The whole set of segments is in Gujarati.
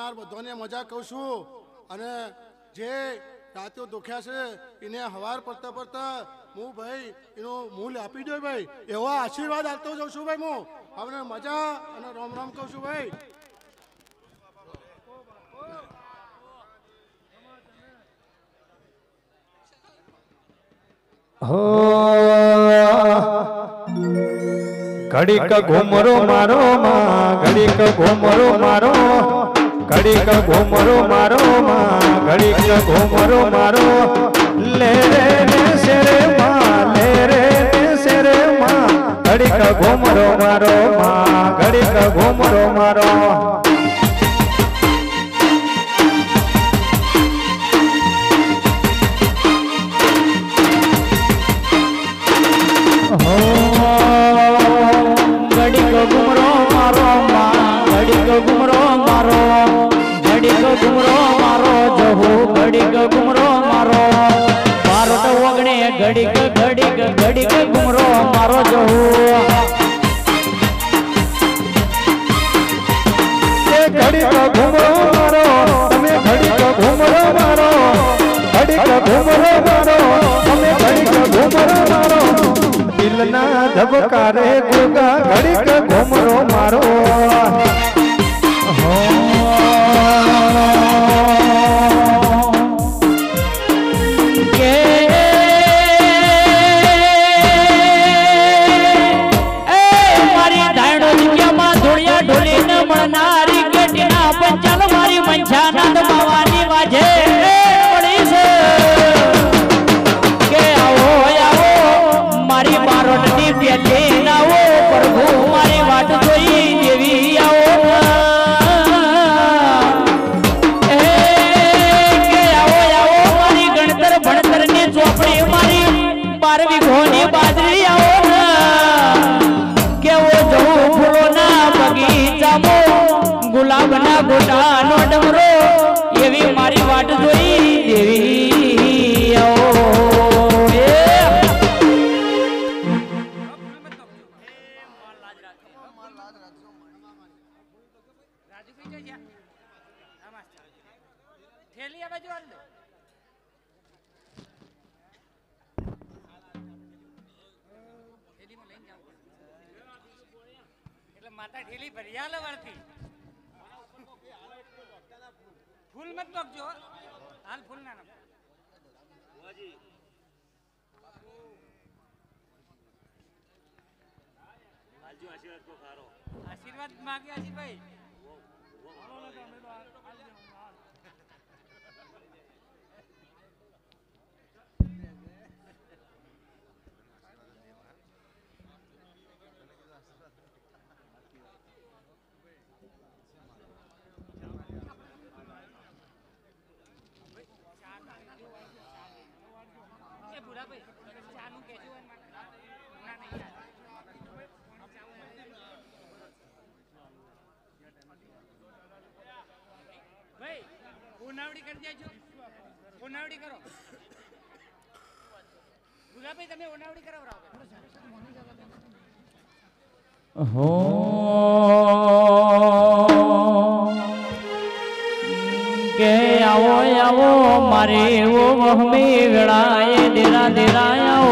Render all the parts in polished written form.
આવનાર બધાને મજા કહું છું અને જે રાતો દુખ્યા છે એને હવાર પડતા પડતા હું ભાઈ એનો મૂલ્ય આપી દો ભાઈ એવા આશીર્વાદ આપતો જાઉં છું ભાઈ હું હવે મજા અને રામ રામ કહું છું ભાઈ हो घड़ी का घूमरो मारो माँ घड़ी का घूमरो मारो घड़ी का घूमरो मारो माँ घड़ी का घूमरो मारो ले रे शेरे माँ ले रे शेरे माँ घड़ी का घूमरो मारो माँ घड़ी का घूमरो मारो घड़ी को घुमरो मारो माँ घड़ी को घुमरो मारो घड़ी को घुमरो मारो जहू घड़ी को घुमरो मारो मारो तो वगणे घड़ी को घुमरो मारो जहू घड़ी को घुमरो मारो तुम्हें घड़ी को घुमरो मारो घड़ी को घुमरो मारो तुम्हें घड़ी को घुमरो मारो दिलना धबकारे गुगा घड़ी का घुमरो मारो मारी धाणो दिया मा धुलिया ढोली न मनारी केटीना पंचाल मारी मंछा नंद भवानी वाजे मारी बारोटनी प्याले नाओ प्रभु मारी वाट जोई देवी आओ के आओ मारी गणतर भणतर ने चोपड़ी मारी 12वीं घोनी बाजरी आओ के वो जो फूलो ना बगीचा मो गुलाब ना गोटा नो डमरो एवी मारी वाट जोई देवी आओ माता ढेली भरियाल वरती फूल मत बकजो हाल फूल ना बुआजी हालजो आशीर्वाद को खारो आशीर्वाद मांगे आशी भाई ઉનાવડી કરી દેજો ઉનાવડી કરો ગુલાબભાઈ તમે ઉનાવડી કરાવરાવો हो के आओ आओ मारे वो हमें गड़ाए देरा देरा आओ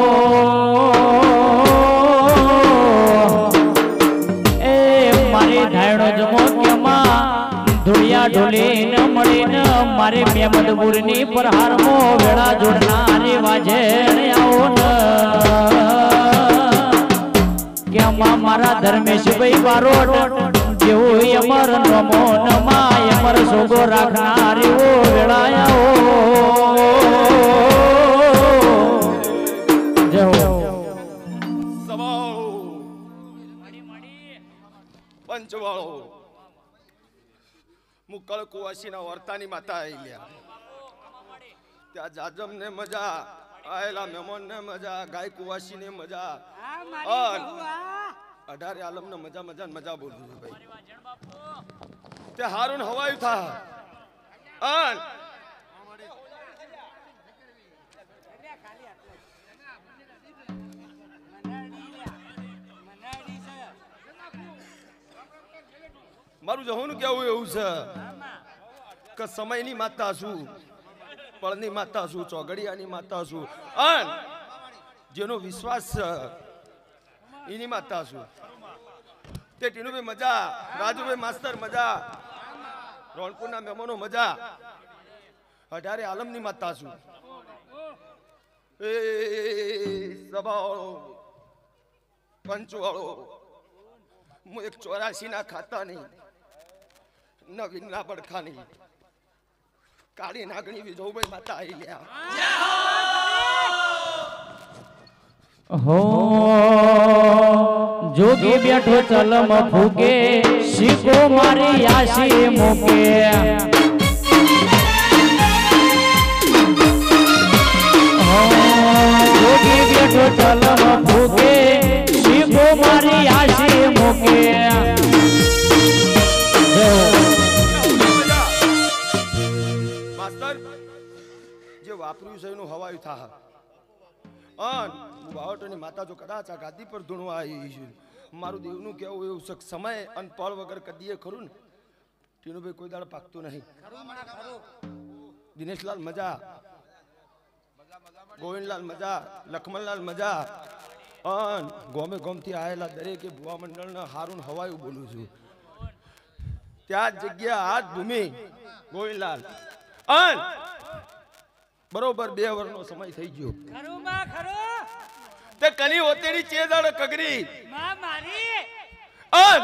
ए मारे धायड़ो जमो के मां धुलिया ढोले न मळे न मारे मेमदपुरनी प्रहार मो वेळा जोडणारे वाजे आओ न के मा मारा धर्मेश भाई बारोट जेवो अमर नमो नमा अमर सोगो राखणारे ओ वेळा आओ जय हो સવાળો પંચવાળો મુકળ કુવાસીના વર્તાની માતા આઈલ્યા ત્યાં જાજમ ને મજા આયેલા મહેમાન ને મજા ગાય કુવાસી ને મજા 18 આલમ ને મજા મજા મજા બોલું છું ભાઈ તે હારું હવાયું થા અન મારું જહોનું કેવું એવું છે કે સમયની માતા છું, પળની માતા છું, ચોગડિયાની માતા છું, અને જેનો વિશ્વાસ છે એની માતા છું. તે ટીનુભાઈ મજા, રાજુભાઈ માસ્તર મજા, રોણપુરના મહેમાનો મજા, 18 આલમની માતા છું. એ સભાવાળો પંચવાળો હું એક 84 ના ખાતા નહીં, નવીન ના પડખા નહીં, કાળી નાગણી વિજોભાઈ માતા આવી લ્યા. હો જોગી બેઠો ચલમ ફૂકે, શીખો મારી આશી મૂકે. જોગી બેઠો ચલમ ફૂકે, શીખો મારી આશી મૂકે. માસ્તર જે વાપર્યું છે એનું હવાયું થા. અન બાવટની માતા જો કદાચ આ ગાદી પર ધૂણવા આવી છે, મારું દેવનું કેવું એવું છે સમય અને પળ વગર કદીએ ખરું ને ટીનુભાઈ કોઈ દાડો પાકતું નહીં. દિનેશલાલ મજા, ગોવિંદલાલ મજા, લખમણલાલ મજા, અન ગોમે ગોમથી આવેલા દરેકે ભુવા મંડળના હારું હવાયું બોલું છું. ત્યાં જગ્યા હાથ ભૂમિ ગોવિંદલાલ અન બરોબર 2 વર્ષનો સમય થઈ ગયો. ખરું માં ખરું તે કની હોતેડી ચેદાડ કગરી માં મારી અન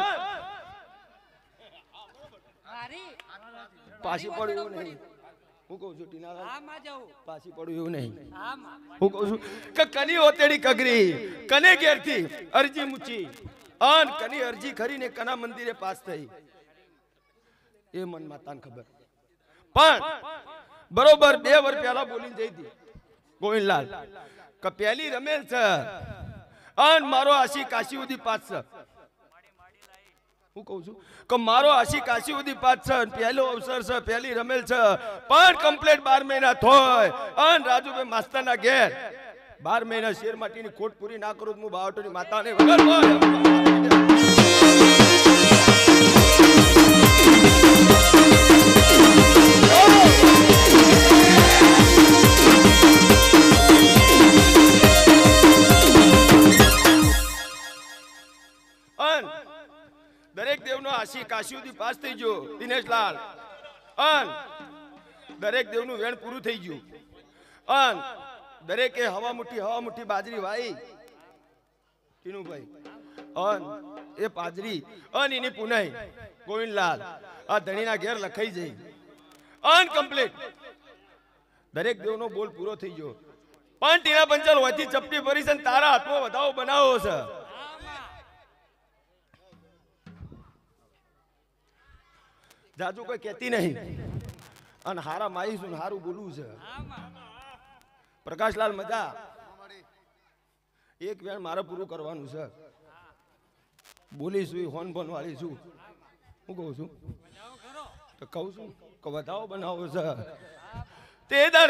મારી પાછી પડ્યું એવું નહીં. હું કહું છું ટીનાલાલ, હા માં જાઉં પાછી પડ્યું એવું નહીં. હા માં હું કહું છું કે કની હોતેડી કગરી કને ઘેરથી અરજી મૂચી અન કની અરજી ખરીને કના મંદિરે પાસ થઈ એ મન માતાને ખબર. પણ બરોબર 2 વર્ષ પહેલા બોલીને જઈ હતી ગોવિંદલાલ કે પહેલી રમેલ છે અન મારો આશી કાશી ઉદી પાસ છે. હું કહું છું કે મારો આશી કાશી ઉદી પાસ છે, પહેલો અવસર છે, પહેલી રમેલ છે, પણ કમ્પ્લીટ 12 મહિના થોય અન રાજુભાઈ માસ્તરના ઘેર 12 મહિના શેર માટીની ખોટ પૂરી ના કરું હું બાવટોની માતાને વગર બોલ. દરેક દેવનો આશી કાશી સુધી પાસ થઈ ગયો દિનેશલાલ. અન દરેક દેવનું વેણ પૂરું થઈ ગયું. અન દરેકે હવા મુઠ્ઠી બાજરી વાઈ ટીનુભાઈ અન એ બાજરી અન એની પુનાઈ ગોવિંદલાલ આ ધણીના ઘેર લખાઈ જઈ અન કમ્પ્લીટ દરેક દેવનો બોલ પૂરો થઈ ગયો. પણ ટીના પંચાલ હોયથી ચપટી ભરી છે, તારા હાથમાં વધાવો બનાવો છે. જાજુ કોઈ કહેતી નહીં અને હારા માઈ છું હારું બોલવું છે. પ્રકાશલાલ મજા, એક વેણ મારે પૂરું કરવાનું છે. બોલીશું હોન બોન વાળી છું. હું કહું છું તો કહું છું કે વધાવો બનાવો છે. તે દર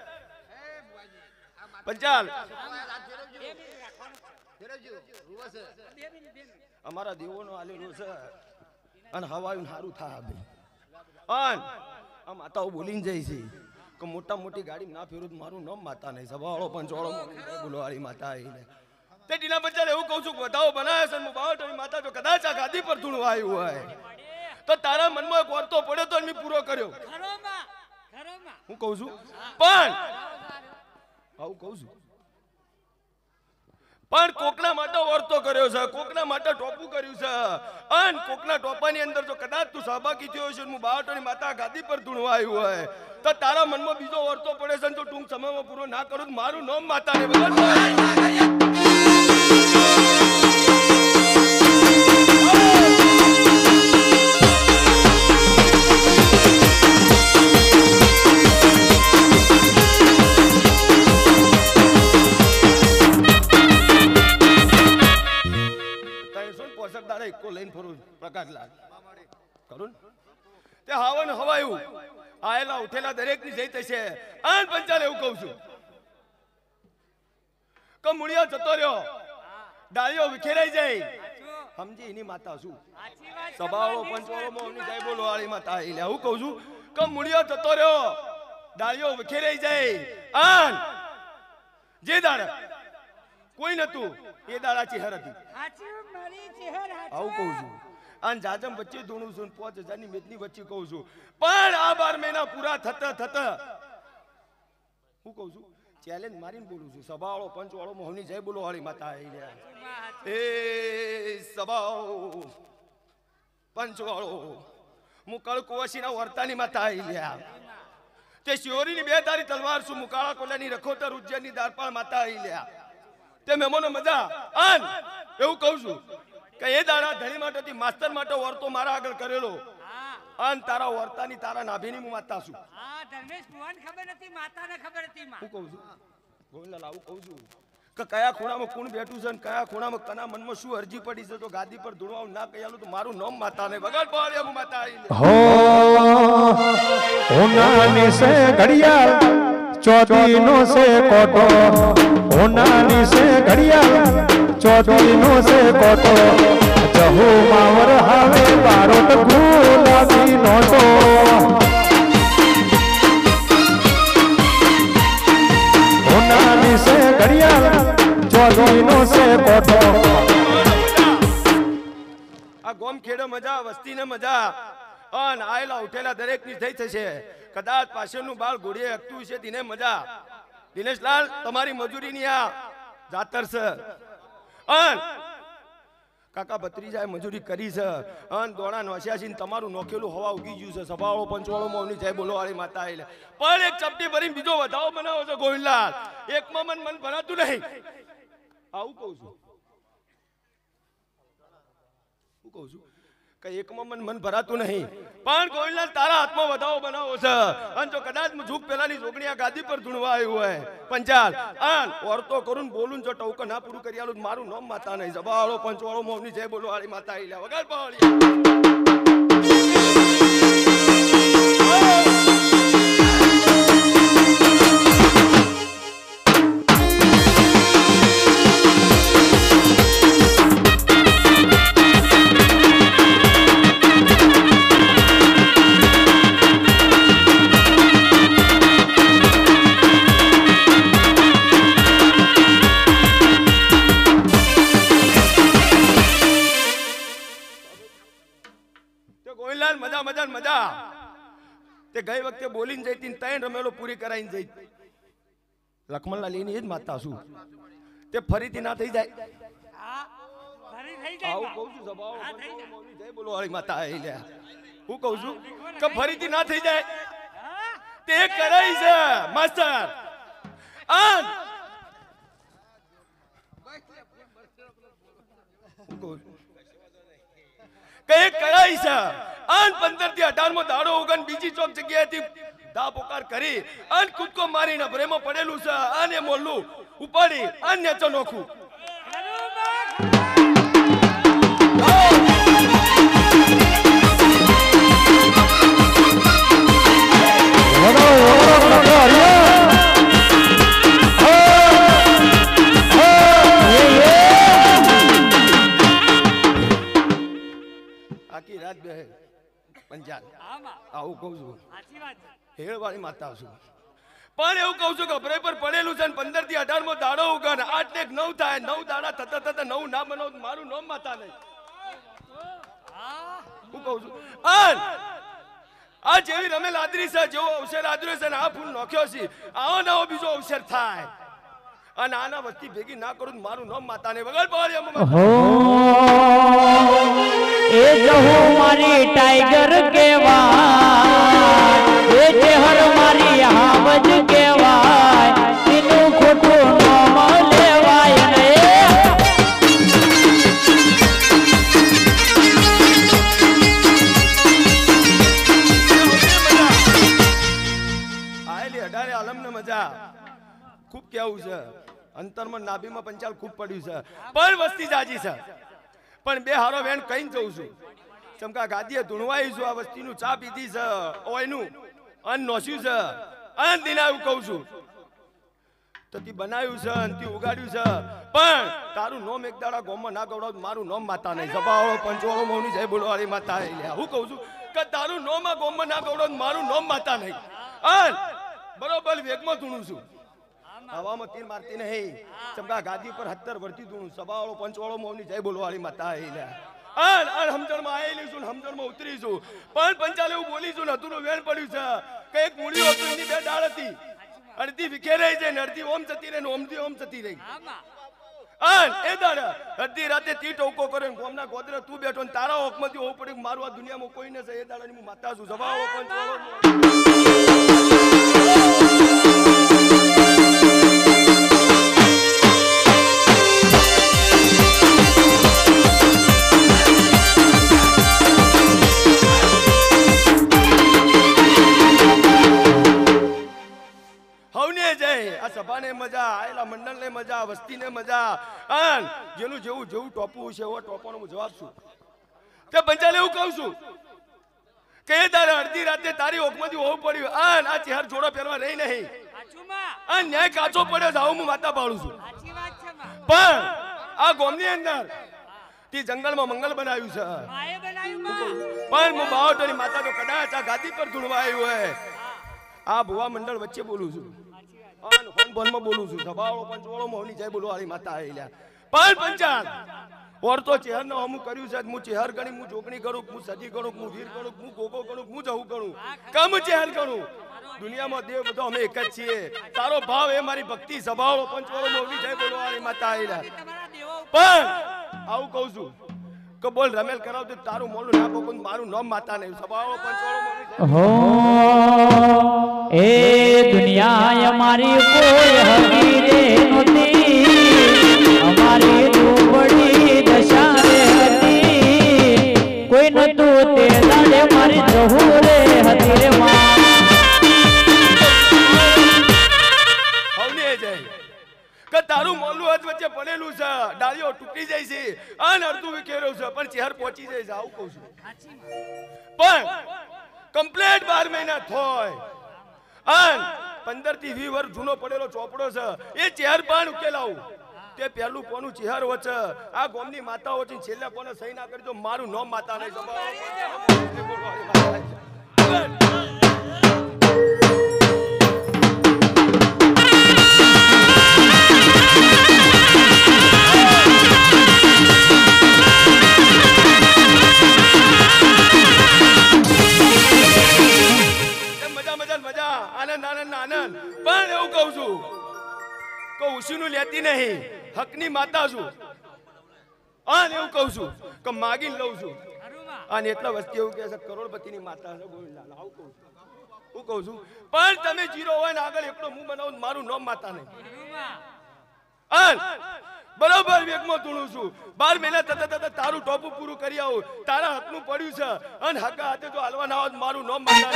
પંચાલ અમારા દેવોનો આલેલો છે અને હવાયું સારું થાય. અન આ માતાઓ બોલીને જાય છે કે મોટા મોટી ગાડી ના ફેરું મારું નામ માતા નહીં, સભાવાળો પંચવાળો બોલવાળી માતા આવીને તે ટીના પંચાલ એવું કહું છું કે વધાવો બનાવે છે. હું બાવટની માતા જો કદાચ આ ગાદી પર ધૂણવા આવ્યું હોય તો તારા મનમાં એક વર્તો પડ્યો તો મેં પૂરો કર્યો. હું કહું છું પણ આવું કહું છું પણ કોકના માટે વર્તો કર્યો છે, કોકના માટે ટોપું કર્યું છે. અન કોકના ટોપાની અંદર જો કદાચ તું સહભાગી થયો છે, હું બાવટોની માતા ગાદી પર ધૂણવા આવ્યું હોય તો તારા મનમાં બીજો વર્તો પડે છે. જો ટૂંક સમયમાં પૂરો ના કરું મારું નામ માતાને બરાબર. પ્રકાશલાલ કરું તે હાવન હવાયું આયેલા ઉઠેલા દરેક ની જઈ થશે. અન પંચાલ એવું કહું છું કે મુળિયા જતો રહ્યો ડાળીઓ વિખેરાઈ જાય સમજી એની માતા છું. સભાવાળો પંચવાળો મોહની જાય બોલો વાળી માતા. એટલે હું કહું છું કમ મુડિયો થતો રહ્યો ડાળીઓ વિખેરાઈ જાય આન જે દાડા કોઈ નતું એ દાડા ચહેર હતી આવું કહું છું આન જાજમ વચ્ચે ધૂણું છું 5000 ની મેદની વચ્ચે કહું છું પણ આ 12 મહિના પૂરા થતા હું કહું છું ચેલેન્જ મારીને બોલું છું સભાવાળો પંચવાળો મોહની જય બોલો વાળી માતા આવી રહ્યા એ સભાઓ પંચવાળો હું કળકુવાસીના વર્તાની માતા આવી રહ્યા તે શિયોરીની 2 તારી તલવાર છું મુકાળા કોલાની રખોતર ઉજ્જૈનની દારપાળ માતા આવી રહ્યા તે મેમોનો મજા આન એવું કહું છું કે એ દાડા ધણી માટેથી માસ્તર માટે વર્તો મારા આગળ કરેલો આન તારા વર્તાની તારા નાભીની હું માતા છું ધર્મેશ ભુવન ખબર નથી માતાને ખબર હતી માં હું કહું છું ગોવિંદલાલ આવું કહું છું કે કયા ખૂણામાં કોણ બેઠું છે અને કયા ખૂણામાં કના મનમાં શું અરજી પડી છે તો ગાદી પર ધૂળવાવું ના કહેલું તો મારું નામ માતા ને વગર પાડે હું માતા આવી હો હોનાની સે ઘડિયાળ ચોથીનો સે કોટો હોનાની સે ઘડિયાળ ચોથીનો સે કોટો જહુ માવર હાવે બારોટ ગુલાબી નોટો હોનાની સે ઘડિયાળ ચોથીનો સે કોટો આ ગોમ ખેડે મજા વસ્તીને મજા અન આયેલા ઉઠેલા દરેક ની થઈ થશે કદાચ પાછળનું બાળ ઘોડીએ હકતું છે તેને મજા દિનેશલાલ તમારી મજૂરીની આ જાતર છે અન કાકા ભત્રીજાએ મજૂરી કરી છે અન દોડા નોસ્યાસી તમારું નોખેલું હવા ઉગી ગયું છે સભાવાળો પંચવાળો મોની જય બોલો વાળી માતા આવેલે પણ એક ચપટી ભરીને બીજો વધાવો બનાવો છો ગોવિંદલાલ એકમાં મન ભરાતું નહીં આવું કહું છું કહું છું કે એકમાં મન ભરાતું નહીં પણ ગોવિંદલાલ તારા હાથમાં વધાવો બનાવો છે અને જો કદાચ ઝૂક પેલાની જોગણી આ ગાદી પર ધૂણવા આવ્યું હોય પંચાલ આન ઓરતો કરું બોલું જો ટોક ના પૂરું કરી આલું મારું નામ માતા નહીં જબાવાળો પંચવાળો મોહની જય બોલો વાળી માતા આવી લે વગર પાવળી ગઈ વખતે બોલીને જઈતી ત્રણ રમેલો પૂરી કરાઈને જઈ લખમણલાલ એની જ માતા છું તે ફરીથી ના થઈ જાય આવું કહું છું સભાઓ જય બોલો વાળી માતા આવી લે હું કહું છું કે ફરીથી ના થઈ જાય તે કરાઈ છે માસ્ટર આન હું કહું છું કઈ કરાઈ છે અન 15 થી 18 મો દાડો ઉગન બીજી ચોક જગ્યાએથી દા પોકાર કરી અન કૂદકો મારીને પ્રેમો પડેલું છે અને મોલ્લું ઉપાડી અન્ય ચનોખું આખી રાત બે પંચાલ આવું કહું છું હેળવાળી માતા છું પણ એવું કહું છું કે અભરાઈ પર પડેલું છે 15 થી 18 મો દાડો ઉગન 8 ને 9 થાય 9 દાડા થતા થતા 9 ના બનો મારું નામ માતા નહીં હું કહું છું અન આ જેવી રમેલ આદરી છે જેવો અવસર આદર્યો છે ને આ ફૂલ નોખ્યો છે આવો નવો બીજો અવસર થાય અને આના વસ્તી ભેગી ના કરું મારું નામ માતા ને વગર પાડે એ જહુ મારી ટાઈગર કેવાય એ ચહેર મારી હાવજ કેવાય એનું ખોટું નામ લેવાય ને આયેલી 18 આલમ ને મજા ખૂબ કેવું છે અંતરમાં નાભીમાં પંચાલ ખૂબ પડ્યું છે પણ વસ્તી જાજી છે પણ બે હારો વેણ કઈ જઉં છું ચમકા ગાદીએ ધૂણવાઈ છું આ વસ્તીનું ચા પીધી છે ઓયનું અન નોસ્યું છે અન દિનાયું કહું છું તો તી બનાવ્યું છે અને તી ઉગાડ્યું છે પણ તારું નોમ એક દાડા ગોમમાં ના ગવડાવ મારું નોમ માતા નહીં સભાવાળો પંચવાળો મોની જય બોલવાળી માતા હું કહું છું કે તારું નોમ આ ગોમમાં ના ગવડો મારું નોમ માતા નહીં અન બરોબર વેગમાં ધૂણું છું હવામાં તીર મારતી નહીં ચમકા ગાદી પર 70 વર્ષથી ધૂણું સભાવાળો પંચવાળો મોની જય બોલવાળી માતા આઈલા અન સમજણમાં આયેલી છું સમજણમાં ઉતરી છું પણ પંચાલે એવું બોલી છું નતુનું વેણ પડ્યું છે કે એક મૂળીઓ હતું એની બે ડાળ હતી અડધી વિખેરાઈ જાય ને અડધી ઓમ જતી રહી ને ઓમથી ઓમ જતી રહી અન એ દાડા અડધી રાતે તી ટોકો કરે ગોમના ગોદરે તું બેઠો ને તારા ઓકમાંથી ઓવ પડી મારું આ દુનિયામાં કોઈ ન છે એ દાડાની હું માતા છું સભાવાળો પંચવાળો આ સભાને મજા આયેલા મંડળને મજા વસ્તીને મજા અન જેનું જેવું જેવું ટોપું છે એવો ટોપોનો હું જવાબ છું તે પંચાલે એવું કહું છું કે એ તારે અડધી રાતે તારી ઓખમાંથી હોવું પડ્યું અન આ ચહેર જોડો પહેરવા રહી નહીં અન ન્યાય કાચો પડ્યો છે આવું હું માતા પાડું છું પણ આ ગોમની અંદર તે જંગલમાં મંગલ બનાવ્યું છે પણ હું બાવટોની માતા તો કદાચ આ ગાદી પર ધૂણવા આવ્યું હોય આ ભુવા મંડળ વચ્ચે બોલું છું બોલું છું સભાવાળો પંચવાળો મોહની જય બોલવાળી માતા આઈલા પણ પંચાલ ઓર તો ચહેર નો અમુક કર્યું છે હું ચહેર ગણી હું જોગણી કરું હું સજી કરું હું વીર કરું હું ગોગો કરું હું જહુ કરું કમ ચહેર કરું દુનિયામાં દેવ બધો અમે એક જ છીએ તારો ભાવ એ મારી ભક્તિ સભાવાળો પંચવાળો મોહની જય બોલવાળી માતા આઈલા પણ આવું કહું છું કે બોલ રમેલ કરાવ તારું મોલું ના બોલું મારું નામ માતા નહીં સભાવાળો પંચવાળો મોહની હો એ દુનિયા અમારી કોઈ હરી રે નહોતી અમારી દુબળી દશા રે હતી કોઈ નતું તે દાડે મારી જહુ રે હતી રે માં હવને જાય કે તારું મોલું હાથ વચ્ચે પડેલું છે ડાળીઓ તૂટી જાય છે અન અડધું વિખેર્યું છે પણ ચહેર પહોંચી જાય છે આવું કહું છું પણ કમ્પ્લીટ 12 મહિના થોય અન 15 થી 20 વર્ષ જૂનો પડેલો ચોપડો છે એ ચહેર પણ ઉકેલાવું તે પહેલું કોનું ચહેર વચ્ચે આ ગોમની માતાઓ છે છેલ્લે કોને સહી ના કરી તો મારું નામ માતા નહીં આનંદ પણ એવું કહું છું કે ઉસીનું લેતી નહીં હકની માતા છું અને એવું કહું છું કે માગીને લઉં છું અને એટલા વસ્તી એવું કહે છે કરોડપતિની માતા છે ગોવિંદલાલ આવું કહું છું હું કહું છું પણ તમે જીરો હોય ને આગળ એકલો મું બનાવું મારું નામ માતા નહીં અન બરોબર વેગમાં ધૂણું છું 12 મહિના તતા તારું ટોપું પૂરું કરી આવું તારા હકનું પડ્યું છે અને હકા હાથે જો હાલવા ના આવે મારું નામ માતા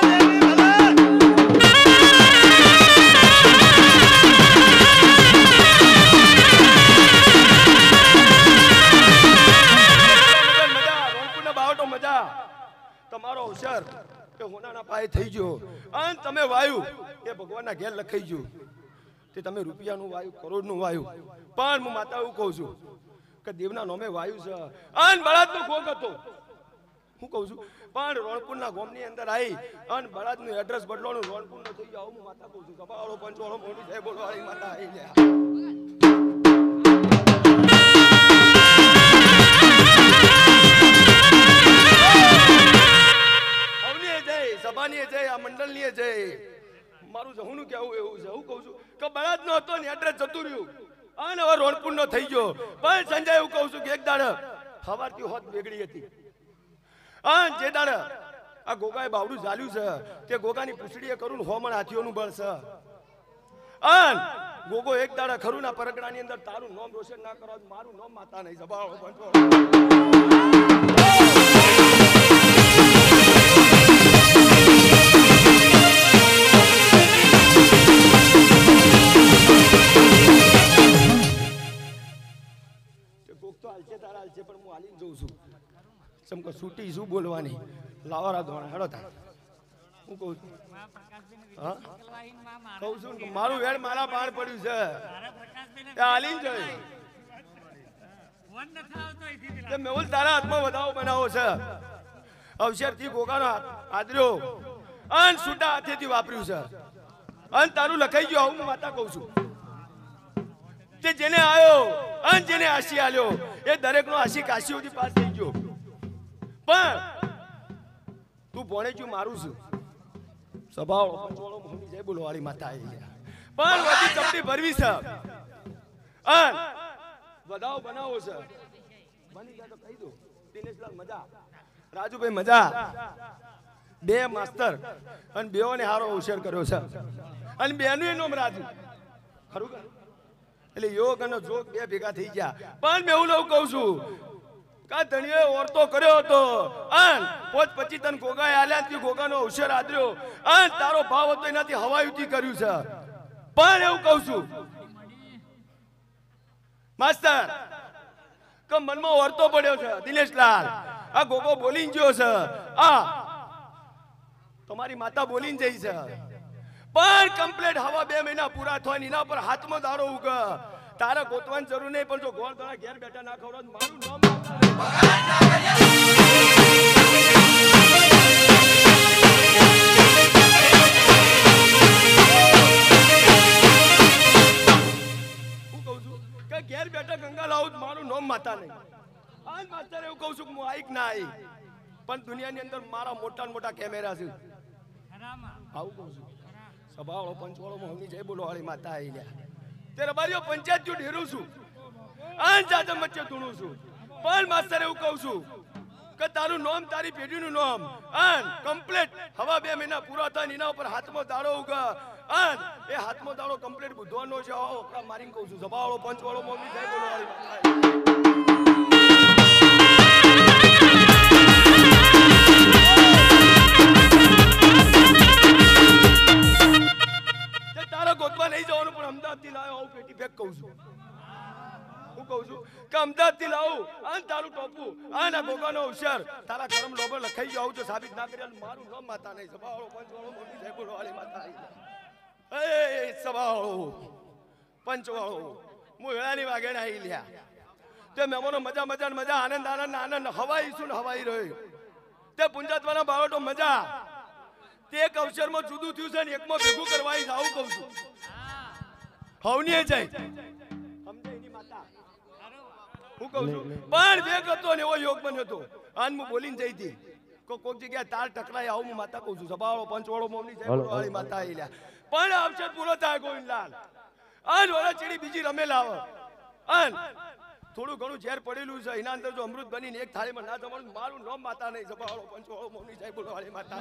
તમારો અવસર કે હોનાના પાયે થઈ ગયો અને તમે વાયુ એ ભગવાનના ઘેર લખાઈ ગયું તે તમે રૂપિયાનું વાયુ કરોડનું વાયુ પણ હું માતા એવું કહું છું કે દેવના નામે વાયુ છે અને બળાદનો ભોગ હતો હું કહું છું પણ રણપુરના ગામની અંદર આવી અને બળાદનું એડ્રેસ બદલવાનું રણપુરનો થઈ ગયો હું માતા કહું છું કપાળો પંચવાળો મોટી જય બોલવાળી માતા આવી ગયા સભાની જય આ મંડળની જય મારું જહુનું કેવું એવું છે હું કહું છું કે બળાદ નો હતો ને એડ્રેસ જતું રહ્યું અને હવે રોણપુર નો થઈ ગયો પણ સંજય એવું કહું છું કે એક દાડે સવારથી હોત વેગળી હતી અને જે દાડે આ ગોગાએ બાવડું ઝાલ્યું છે તે ગોગાની પૂછડીએ કરું હોમણ હાથીઓનું બળ છે અને ગોગો એક દાડે ખરું ના પરગડાની અંદર તારું નામ રોશન ના કરો મારું નામ માતા નહીં સભાળો પણ હું હાલીને જોઉં છું સમકો છૂટી શું બોલવાની લાવારા ધોણા હેડો તા હું કહું છું હા કહું છું મારું વેડ મારા પાર પડ્યું છે એ હાલીને જોઈ મેહુલ તારા હાથમાં વધાવો બનાવો છે અવસરથી ગોગાનો આદર્યો અન સુટા હાથેથી વાપર્યું છે અન તારું લખાઈ ગયું આવું હું માતા કહું છું તે જેને આયો અન જેને આશી આલ્યો એ દરેકનો આશી કાશી સુધી પાસ થઈ ગયો પણ તું ભણે છું મારું છું સ્વભાવ પંચવાળો મોહની જય બોલો વાળી માતા આવી પણ વધી ચપટી ભરવી છે અન વધાવો બનાવો છે બની જાય તો કહી દો દિનેશલાલ મજા રાજુભાઈ મજા બે માસ્ટર અને બેઓને હારો અવસર કર્યો છે અને બેનું એ નામ રાજુ ખરું કે એટલે યોગ અને જોગ બે ભેગા થઈ ગયા પણ મેં એવું લઉં કહું છું કા ધણીએ ઓરતો કર્યો હતો અન 25 તન ગોગાએ આલ્યા થી ગોગાનો અવસર આદર્યો અન તારો ભાવ હતો એનાથી હવાયુતી કર્યું છે પણ એવું કહું છું માસ્ટર કે મનમાં ઓરતો પડ્યો છે દિનેશલાલ આ ગોગો બોલીને ગયો છે આ તમારી માતા બોલીને જઈ છે પણ કમ્પ્લીટ હવા 2 મહિના પૂરા થાય એના પર હાથમાં દાડો ઉગ તારે ગોતવાની જરૂર નહીં પણ જો ગોળ તારા ઘેર બેઠા ના ખવડાવ મારું નામ હું કહું છું કે ઘેર બેઠા ગંગા લાવું મારું નામ માતા નહીં આજ માસ્ટર એવું કહું છું કે હું આઈક ના આઈ પણ દુનિયાની અંદર મારા મોટા મોટા કેમેરા છે આવું કહું છું સભાવાળો પંચવાળો મોહની જય બોલો વાળી માતા આવી ગયા તે રબારીઓ પંચાયત જો ઢેરું છું આન જાજમ વચ્ચે ધૂણું છું પણ માસ્ટર એવું કહું છું કે તારું નામ તારી પેઢીનું નામ આન કમ્પ્લીટ હવા 2 મહિના પૂરા થાય એના ઉપર હાથમાં દાડો ઉગા આન એ હાથમાં દાડો કમ્પ્લીટ બુધવાનો છે ઓકરા મારીને કહું છું સભાવાળો પંચવાળો મોહની જય બોલો વાળી માતા ગોતવા નહીં જવાનું પણ અમદાવાદ થી લાવ્યો આવું પેટી પેક કહું છું હું કહું છું કે અમદાવાદ થી લાવું આન તારું ટોપું આન આ ગોગાનો અવસર તારા કરમ લોભ લખાઈ જાવ જો સાબિત ના કર્યા મારું નામ માતા નહીં સભાવાળો પંચવાળો મોટી જય બોલો વાળી માતા એ સભાવાળો પંચવાળો હું વેળાની વાગે આવી લ્યા તે મહેમાનો મજા મજા મજા આનંદ આનંદ આનંદ હવાઈ શું હવાઈ રહ્યો તે પુંજાતવાના બાવટો મજા તે એક અવસરમાં જુદું થયું છે ને એકમાં ભેગું કરવા આવું કહું છું હવની જાય સમજે એની માતા હું કહું છું પણ વેગ હતો ને એવો યોગ બન્યો હતો આન હું બોલીને જઈ હતી કોક જગ્યાએ તાર ટકરાય આવું હું માતા કહું છું સભાવાળો પંચવાળો મોમની જય વાળી માતા આવી લ્યા પણ અવસર પૂરો થાય ગોવિંદલાલ આન ઓલા ચીડી બીજી રમેલા આવે આન થોડું ઘણું ઝેર પડેલું છે એના અંદર જો અમૃત બનીને એક થાળીમાં ના જમવાનું મારું નામ માતા નહીં સભાવાળો પંચવાળો મોમની જય બોલો વાળી માતા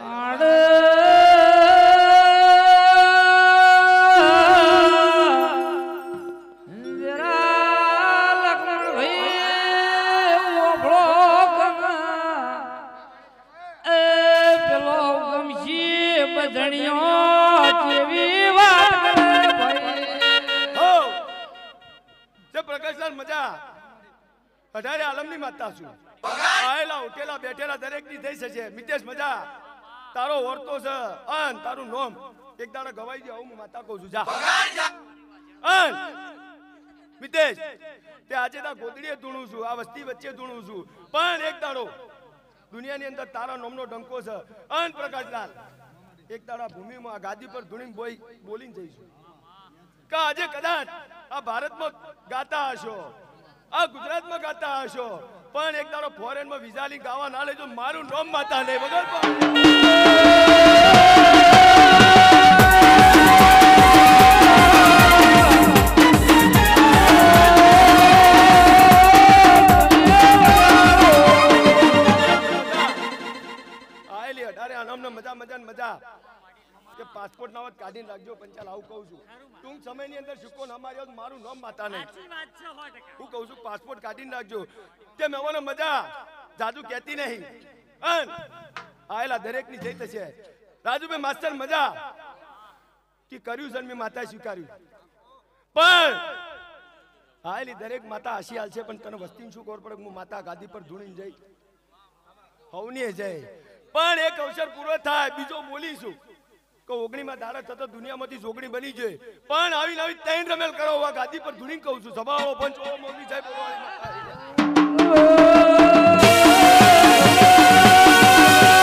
પ્રકાશલાલ મજા 18 આલમની માતા છું આયેલા ઉઠેલા બેઠેલા દરેક ની થઈ છે મિતેશ મજા તારો ઓરતો છે અન તારું નામ એક દાડા ગવાઈ દે હું માતા કહું છું જા અન મિતેશ તે આજે તા ગોદડીએ ધૂણું છું આ વસ્તી વચ્ચે ધૂણું છું પણ એક દાડો દુનિયાની અંદર તારા નામનો ડંકો છે અન પ્રકાશલાલ એક દાડા ભૂમિમાં આ ગાદી પર ધૂણીને બોલીને જઈશું કે આજે કદાચ આ ભારતમાં ગાતા હશો આ ગુજરાતમાં ગાતા હશો પણ એક દાડો ફોરેનમાં વિઝા લઈ ગાવા ના લેજો મારું નામ માતા નહીં વગર આયેલી 18 આનંદ મજા મજા મજા કે પાસપોર્ટ ના કાઢીને રાખજો પંચાલ આવું કહું છું ટૂંક સમયની અંદર સિક્કો ના માર્યો તો મારું નામ માતા નહીં હું કહું છું પાસપોર્ટ કાઢીને રાખજો તે મહેમાનો મજા જાદુ કહેતી નહીં અન આયેલા દરેકની જઈ થશે રાજુભાઈ માસ્ટર મજા કે કર્યું છે મેં માતા સ્વીકાર્યું પણ આયેલી દરેક માતા હસી હાલશે પણ તને વસ્તીને શું ખબર પડે હું માતા ગાદી પર ધૂણીને જઈ હવની જાય પણ એક અવસર પૂરો થાય બીજો બોલીશું ઓગણીમાં દાડા થતો દુનિયામાંથી જોગણી બની છે પણ આવી નવી 3 રમેલ કરો આ ગાદી પર ધૂણી કહું છું સભાવાળો પંચવાળો મોગલી સાહેબ બોલવાની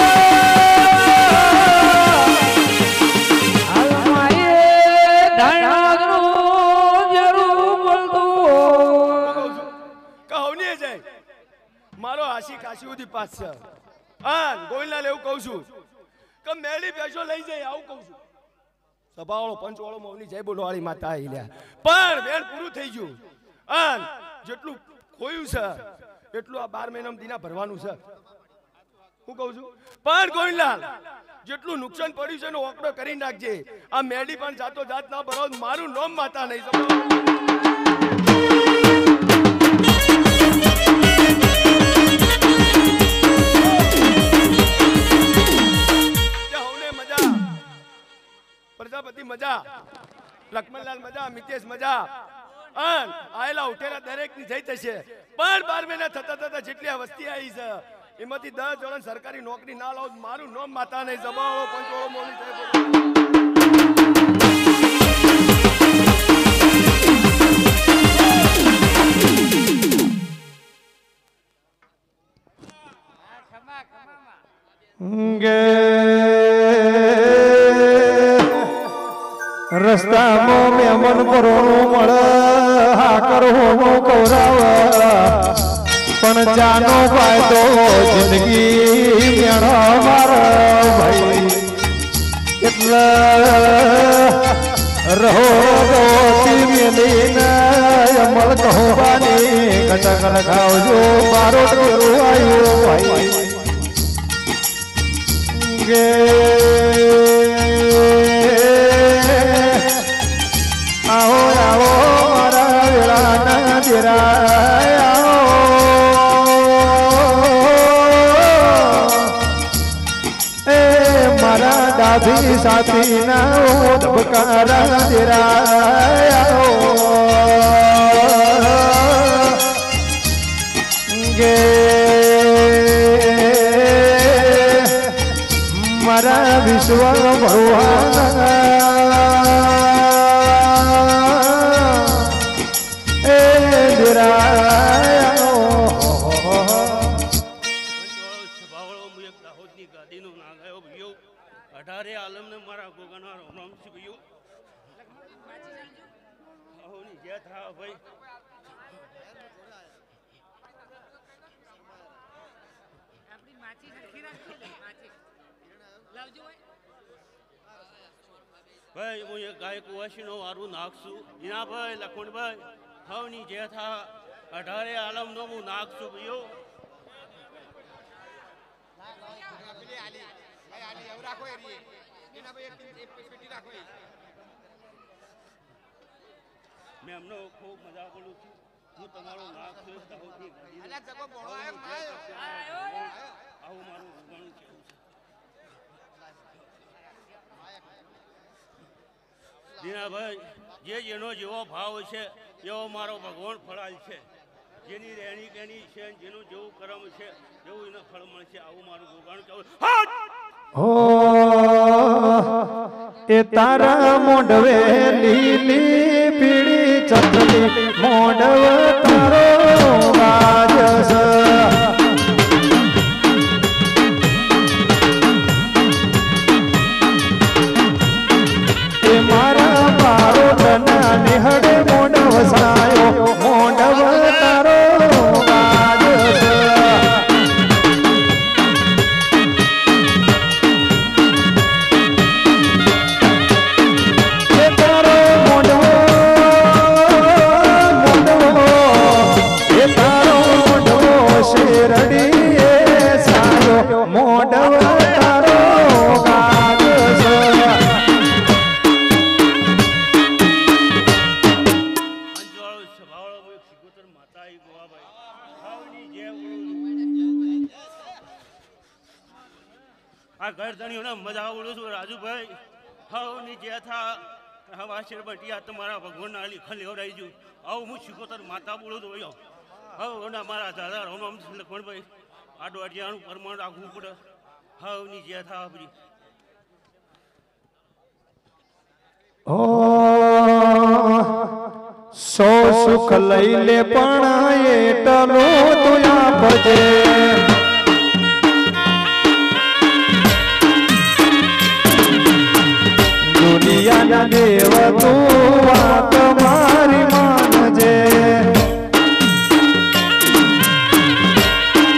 મારો આશી કાશી સુધી પાસ છે આન ગોવિંદલાલ એવું કહું છું કે મેળી બેસો લઈ જાય આવું કહું છું સભાવાળો પંચવાળો મૌની જય બોલવાળી માતા આવી લ્યા પણ બેન પૂરું થઈ ગયું આન જેટલું ખોયું છે એટલું આ 12 મહિનામાં દીના ભરવાનું છે હું કહું છું પણ ગોવિંદલાલ જેટલું નુકસાન પડ્યું છે એનો ઓકડો કરી નાખજે આ મેડી પણ જાતો જાત ના ભરો મારું નામ માતા નહીં મજા પ્રજાપતિ મજા લક્ષ્મણલાલ મજા મિતેશ મજા આયેલા ઉઠેલા દરેક ની જઈ થશે પણ 12 મહિના થતા થતા જેટલી આ વસ્તી આવી છે એમાંથી 10 જણ સરકારી નોકરી ના લાવ મારું નામ માતા નહીં જબાળો પંચોળો મોલી જાય રસ્તામાં મેમન પરોણું મળે હા કરવું કૌરાવ પણ જાનો ફાયદો જિંદગી મેણો મારો ભાઈ એટલે રહો મેલીને અમલ કહવાની કટક ખાવજો મારો ડોરો આવ્યો ભાઈ ગે આવો આવો મારા વેળાના દેરા મારા દાદી સાથી ના ધબકારા દેરા ગે મારા વિશ્વ ભગવાન ભાઈ હું એક ગાયક વાસીનો વારું નાખશું જીનાભાઈ લખમણભાઈ હવની જે થા 18 આલમનો હું નાખશું ભાઈઓ મેં એમનો ખૂબ મજા બોલું છું હું તમારો નાખશું આવું મારું ઘણું કેવું છે દીનાભાઈ જે જેનો જેવો ભાવ છે એવો મારો ભગવાન ફળાલ છે જેની રહેણી કેની છે જેનું જેવું કર્મ છે એવું એને ફળ મળશે આવું મારું ભગવાન કહું એ તારા મોઢવે લીલી પીળી ચટણી મોઢવ તારો રાજસ નિહળે મોઢવ સાયો મોઢવ તારો રાજસ એ તારો મોઢવો એ તારો મોઢવો શેરડી એ સાયો મોઢવ તારો રાજસ આ ઘર ધણીઓને મજા બોલું છું રાજુભાઈ હવની જે થા હવા શેર બટિયા તમારા ભગવાનના લીખન લેવડાવી છું આવું હું શિકોતર માતા બોલું છું ભાઈઓ હવના મારા દાદા રોમ લખમણભાઈ આડો અડિયાનું પ્રમાણ રાખવું પડે હવની જે થા આપણી સો સુખ લઈ લે પણ એટલો તું આપજે દુનિયાના દેવ તું વાત મારી માનજે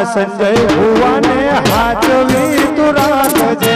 संजय भुवा ने हाचवी तू राखजे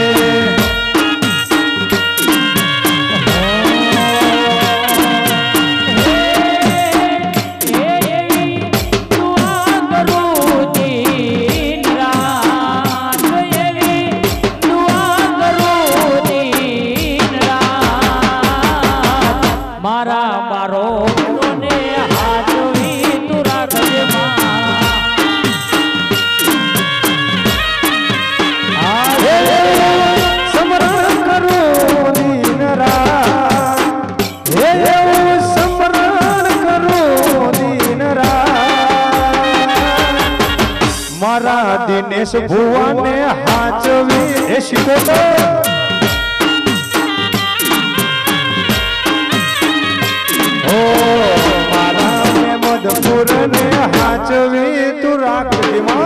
दिनेश भुवा ने हाचवी ओ मारा में मधुपुर ने हाचवी तू राखी मां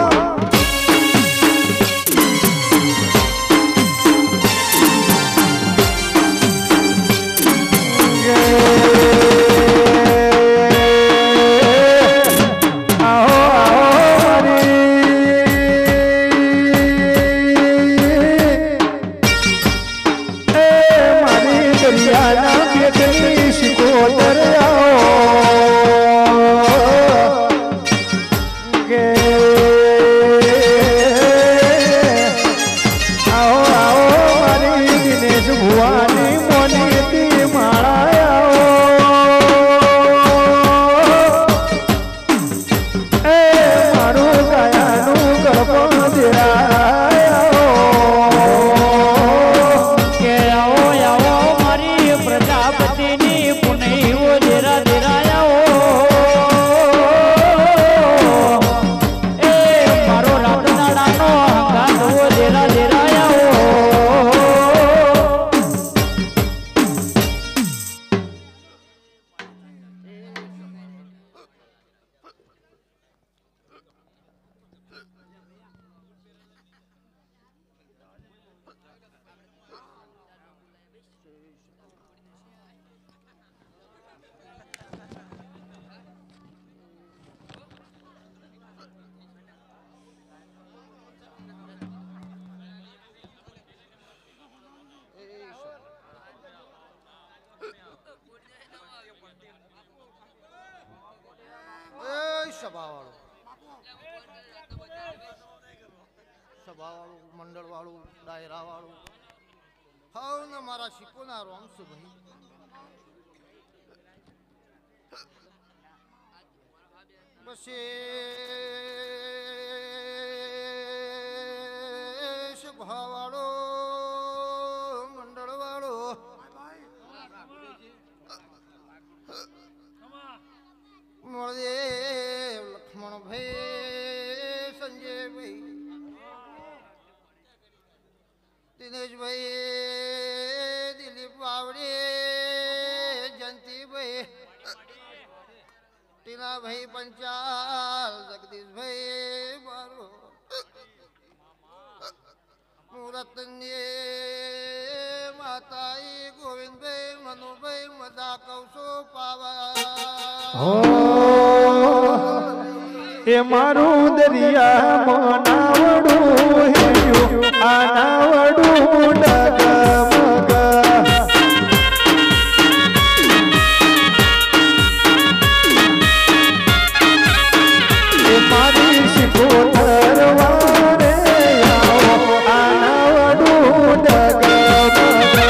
मंडल वालू दायरा वालू हाँ न मारा शिकोना रोमस भाई बस भावाड़ो मंडल वालो मोरदेव लक्ष्मण भाई संजय भाई दिनेश भाई दिलीप बावड़े जयंती भाई टीना भाई पंचाल जगदीश भाई मारो मुरतन्ये माताई गोविंद भाई मनु भाई मदा कौसो पावा ए मारू दरिया मनावड़ू हियो आनावड़ू डगमग ए मारी शिकोतर वारे आओ आनावड़ू डगमग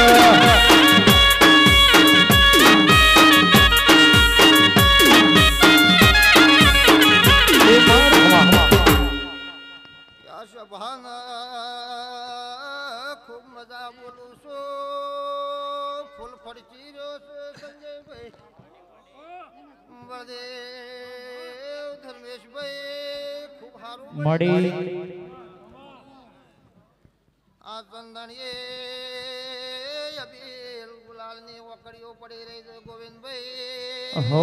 खूब मजा बोलू सो फूल फड़ची रो संजय भाई बलदेव धर्मेश भाई खूब हारू मड़ी आज चंदनिये अबील गुलाल ने वकड़ियो पड़ी रही गोविंद भाई हो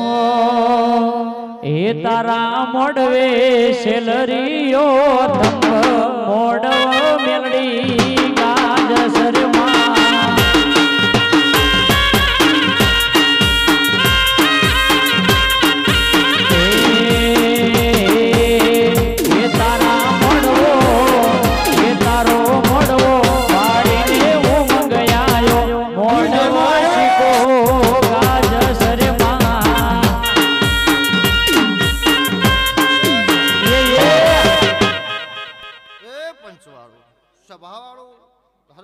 ए तारा मोडवे सेलरियो धम मोडव मेलडी गाज शर्मा ए तारा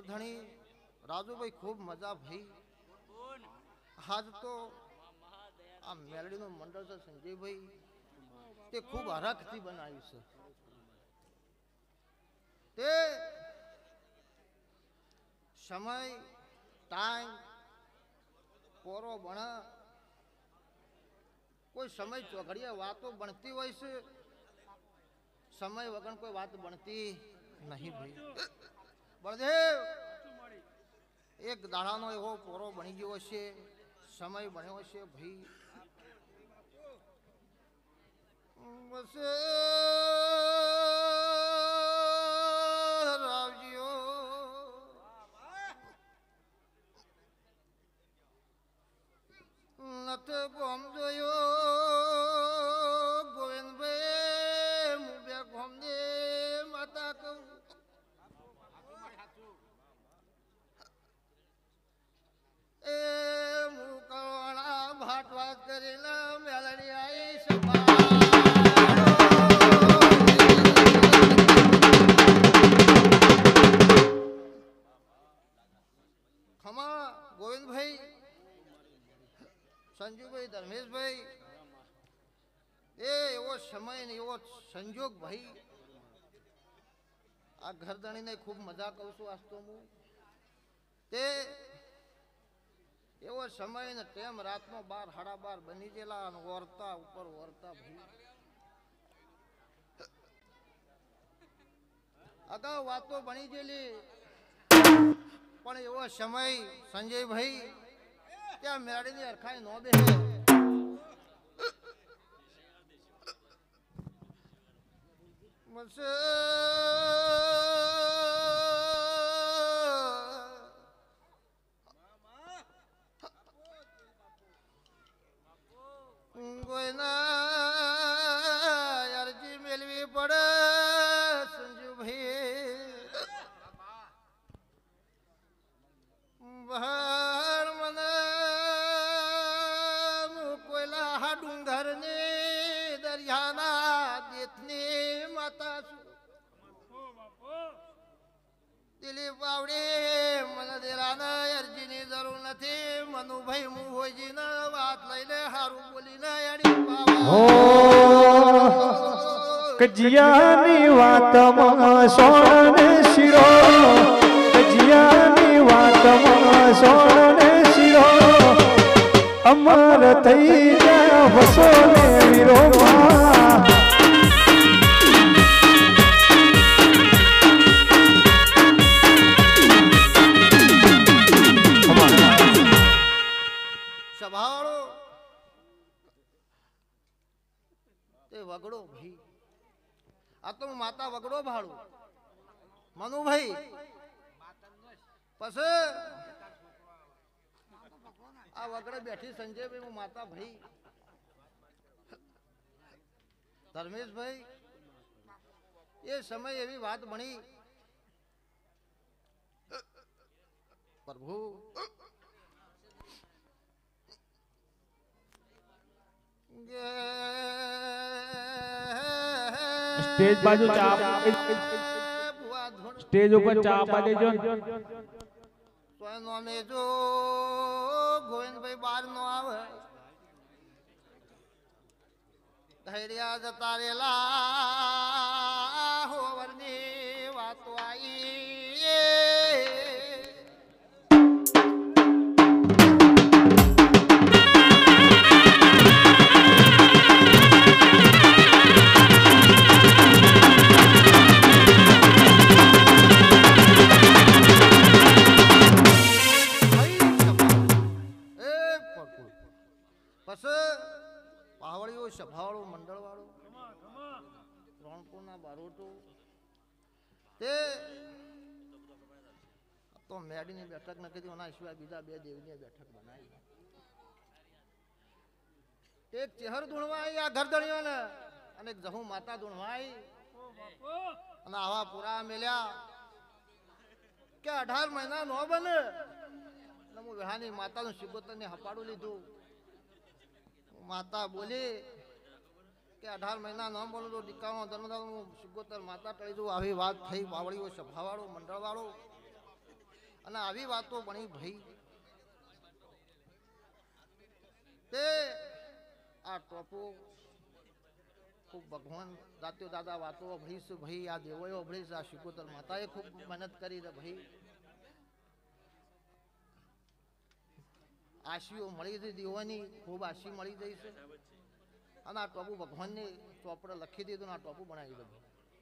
ધણી રાજુભાઈ ખૂબ મજા ભાઈ આજ તો આ મેલડીનું મંડળ છે સંજયભાઈ તે ખૂબ હરખથી બનાવ્યું છે તે સમય ટાઈમ પોરો ભણા કોઈ સમય ચોઘડિયા વાતો બનતી હોય છે સમય વગર કોઈ વાત બનતી નહીં ભાઈ બળદેવ એક દાડાનો એવો પોરો બની ગયો હશે સમય બન્યો હશે ભાઈ બસ રાવજીઓ નત ગોમ જોયો ગોવિંદભાઈ મુબે ગોમ દે માતા કહું એ મુકવાળા ભાટ વાત કરેલા મેલડી આઈ સભા ખમા ગોવિંદભાઈ સંજુભાઈ ધર્મેશભાઈ એ એવો સમય ને એવો સંજોગ ભાઈ આ ઘરધણીને ખૂબ મજા કહું છું આજ તો હું તે એવો સમય ને ટેમ રાતનો 12 સાડા 12 બની ગયેલા અને વરતા ઉપર વરતા ભાઈ અગાઉ વાતો બની ગયેલી પણ એવો સમય સંજયભાઈ ત્યાં મેળીની અરખાઈ નો બેહે બસ કોઈના અરજી મેળવી પડે સંજુભાઈ બહાર મને કોયલા ડુંગર ને દરિયાના દેશની માતા છું દિલીપ બાવડે મને દેરાના અરજીની જરૂર નથી મનુભાઈ મુહોજીને વાત લઈને હારું બોલીને એડી કજિયાની વાતમાં સોને શિરો કજિયાની વાતમાં સોને શિરો અમર થઈ ગયા વસોને વિરોમાં સભાળો તે વગડો ભાઈ આ તો હું માતા વગડો ભાડું મનુભાઈ પછી આ વગડે બેઠી સંજયભાઈ હું માતા ભાઈ ધર્મેશભાઈ એ સમય એવી વાત બની પ્રભુ સ્ટેજ બાજુ ચા સ્ટેજ ઉપર ચા આપવા દેજો નોમે જો ગોવિંદભાઈ બાર નો આવે ધૈર્યા જતા રેલા હોવરની વાતો આવી પાવળીઓ સભાવાળો મંડળ વાળો રોણપુરના બારોટો તે તો મેડીની બેઠક ન કીધી એના સિવાય બીજા બે દેવની બેઠક બનાવી એક ચહેર ધૂણવાઈ આ ઘરધણીઓને અને એક જહુ માતા ધૂણવાઈ અને આવા પૂરા મેલ્યા કે 18 મહિના નો બને હું વિહાની માતાનું શિગોતરને હપાડું લીધું માતા બોલી કે 18 મહિના ન બોલું તો દીકરાનો જન્મ થયો હું શિગોતર માતા ટળી દઉં આવી વાત થઈ બાવળીઓ સભાવાળો મંડળવાળો અને આવી વાતો બની ભાઈ તે આ ટોપો ખૂબ ભગવાન દાત્યો દાદા વાતો અભળીશ ભાઈ આ દેવોએ અભળીશ આ શિકોતર માતાએ ખૂબ મહેનત કરી છે ભાઈ આશીઓ મળી હતી દેવાની ખૂબ આશી મળી જઈ છે અને આ ટોપુ ભગવાનને ચોપડે લખી દીધું ને આ ટોપુ બનાવી દીધું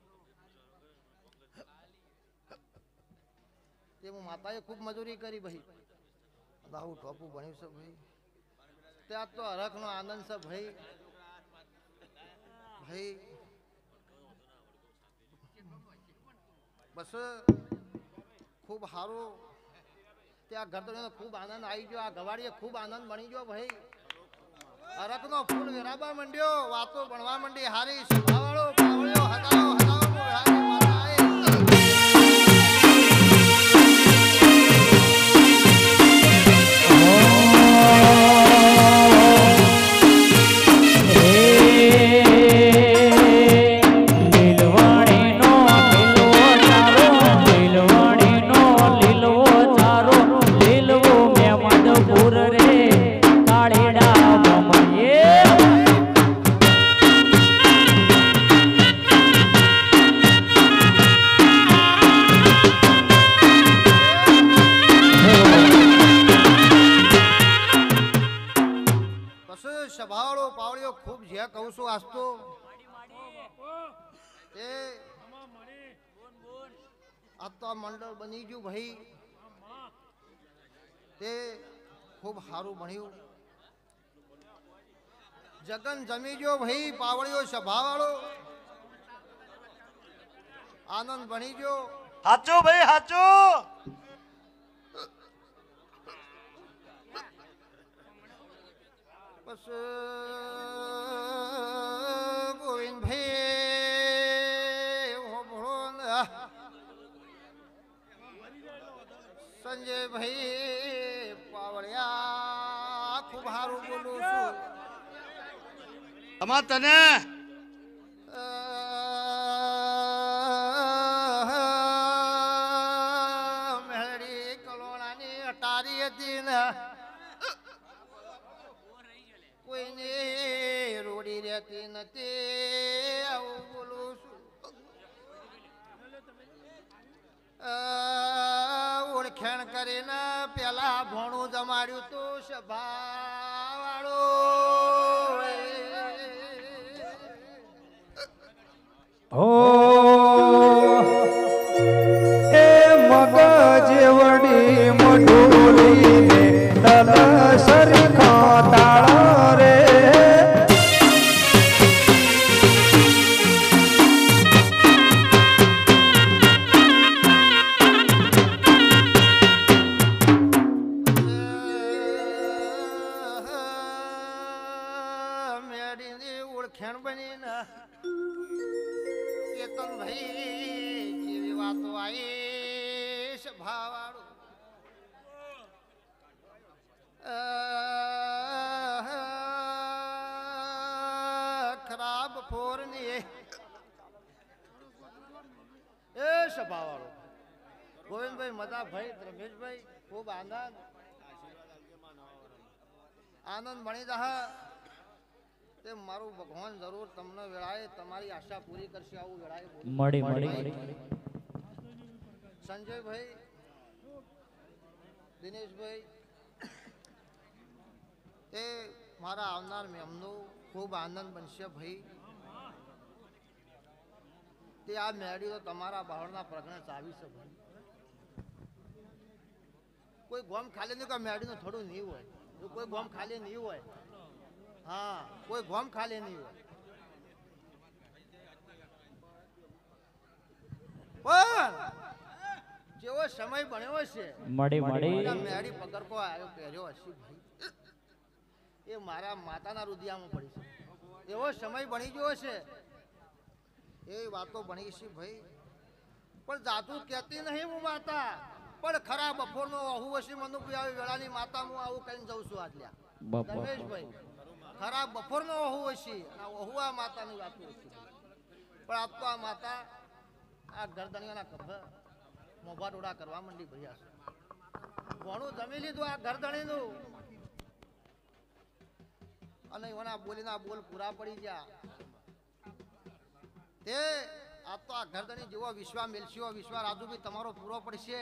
તે હું માતાએ ખૂબ મજૂરી કરી ભાઈ આવું ટોપુ બન્યું છે ભાઈ ત્યાં તો હરખનો આનંદ છે ભાઈ ભાઈ બસ ખૂબ સારું ત્યાં ઘર ખૂબ આનંદ આવી ગયો આ ગવાડીએ ખૂબ આનંદ બની ગયો ભાઈ હરખનો ફૂલ વેરાબા માંડ્યો વાતો ભણવા માંડી હારી સ્વભાવવાળો પાવળ્યો હગાવો હગાવો હારી માતાએ સ્વભાવવાળો પાવળ્યો ખૂબ જે કહું છું આસ્તો એ આ તો મંડળ બની ગયું ભાઈ તે ખૂબ સારું બન્યું જગન જમી ગયો ભાઈ પાવળ્યો સ્વભાવવાળો આનંદ બની ગયો સાચું ભાઈ સાચું બસ ગોવિંદભાઈ હોભળો ને સંજયભાઈ પાવળિયા ખૂબ સારું બોલું છું અમાર તને મેળી કલોણાની અટારી હતી ને કોઈને રોડી રહેતી નથી આવું બોલું છું ઓળખેણ કરીને પેલા ભોણું જમાડ્યું તું સભાવાળો ઓ એ મગજવડી મઢોલીને તલ સરખા તાળા રે મેડીની ઓળખેણ બનીને કેતન ભાઈ જેવી વાતો આવી સભાવાળો ખરાબ ફોરની એ સભાવાળો ગોવિંદભાઈ મદાભાઈ રમેશભાઈ ખૂબ આનંદ બની રહ્યા તે મારું ભગવાન જરૂર તમને વેળાએ તમારી આશા પૂરી કરશે આવું વેળાએ મળી સંજયભાઈ દિનેશભાઈ એ મારા આવનાર મેમનો ખૂબ આનંદ બનશે ભાઈ તે આ મેળી તો તમારા બાવળના પ્રજ્ઞા ચાવી છે ભાઈ કોઈ ગોમ ખાલી નહીં કે મેળીનું થોડું નહીં હોય જો કોઈ ગોમ ખાલી નહીં હોય હા કોઈ ગોમ ખાલી નહીં હોય પણ જેવો સમય બન્યો છે મળી મેળી પગરકો આવ્યો પહેર્યો હશે ભાઈ એ મારા માતાના રુદિયામાં પડી છે એવો સમય બની ગયો છે એ વાતો બની છે ભાઈ પણ જાતું કહેતી નહીં હું માતા પણ ખરા બપોરનો અહુ હશે મનુભાઈ આવી વેળાની માતા હું આવું કહીને જઉં છું આજલ્યા ધર્મેશભાઈ ખરા બપોરનો અહુ હશે અહુ આ માતાની વાતો હશે પણ આપ તો આ માતા આ ગરદણીઓના ખભા મોભા ડોળા કરવા માંડી ભૈયા છે ભોણું જમી લીધું આ ગરદણીનું અને એના બોલીના બોલ પૂરા પડી ગયા તે આ તો આ ગરદણી જેવો વિશ્વા મેલશીઓ વિશ્વા રાજુ બી તમારો પૂરો પડશે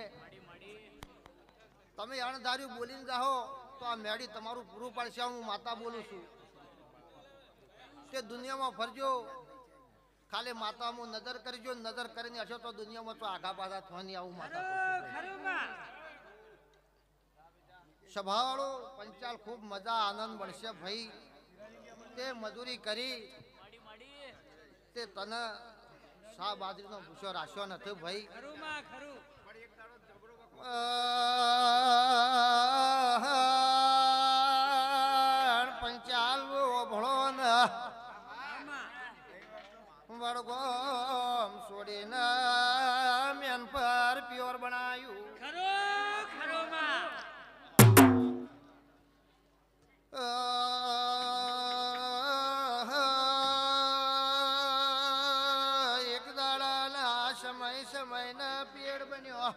તમે અણધાર્યું બોલીને જાઓ તો આ મેડી તમારું પૂરું પડશે હું માતા બોલું છું તે દુનિયામાં ફરજો ખાલી માતા હું નજર કરજો નજર કરીને હશો તો દુનિયામાં તો આગા પાછા થવાની આવું માતા સભાવાળો પંચાલ ખૂબ મજા આનંદ મળશે ભાઈ તે મજૂરી કરી તે તને શા બાજરીનો ભૂસો રાખ્યો નથી ભાઈ પંચાલ ઓભળો ને વડગો છોડીને મેન પર પ્યોર બનાયું એક દાડાના સમયના પેડ બન્યો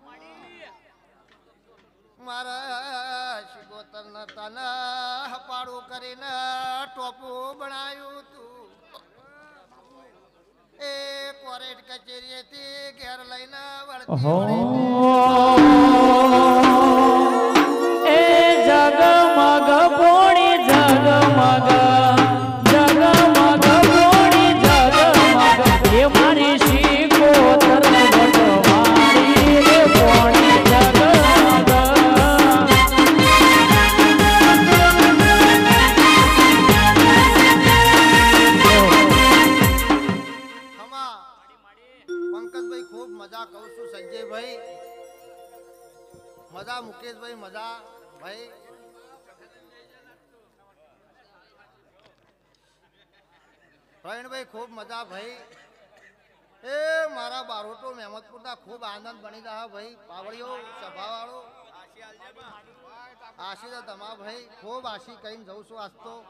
મારા શિગોતર તના પાડું કરીને ટોપું બનાવ્યું તું એ કોરેટ કચેરીએથી ઘેર લઈને એ જગમગ પોણી જગમગ જગમગ પોણી જગમગ એ મારી શિકોતર વટવાળી રે પોણી જગમગ પંકજભાઈ ખૂબ મજા કહું છું સંજયભાઈ મજા મુકેશભાઈ મજા ભાઈ પ્રવીણભાઈ ખૂબ મજા ભાઈ એ મારા બારોટો મહેમદપુરના ખૂબ આનંદ બની રહ્યા ભાઈ પાવડીઓ સભાવાળો આશી તમા ભાઈ ખૂબ આશી કહીને જઉં છું આજ તો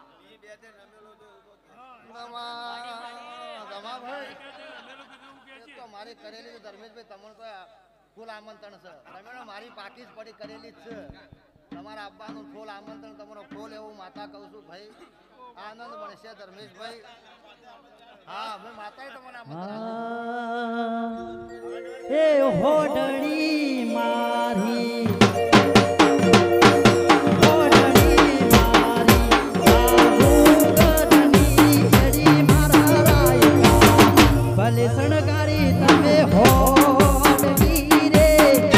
મારી કરેલી ધર્મેશભાઈ તમને તો ફૂલ આમંત્રણ છે તમે મારી પાકી જ પડી કરેલી જ છે તમારા આપવાનું ફૂલ આમંત્રણ તમારો ફૂલ એવું માતા કહું છું ભાઈ આનંદ મળશે ધર્મેશભાઈ હા હવે માતા તમને આમંત્રણ હે હોડડી મારી ભલે સણગારી તમે હોડડી રે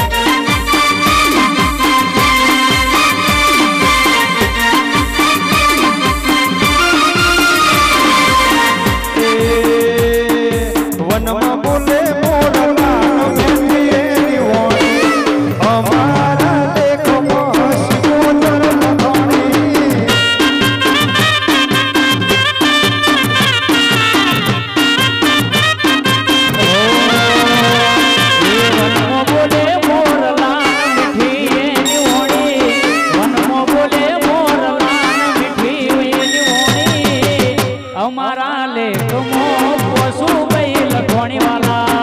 વનમાં બોલે મોરલા મેંદી વાણી અમારા દેખમાં શિકોતર લખાણી અમારા લેખમો પશુ ભાઈ લખવાણી વાલા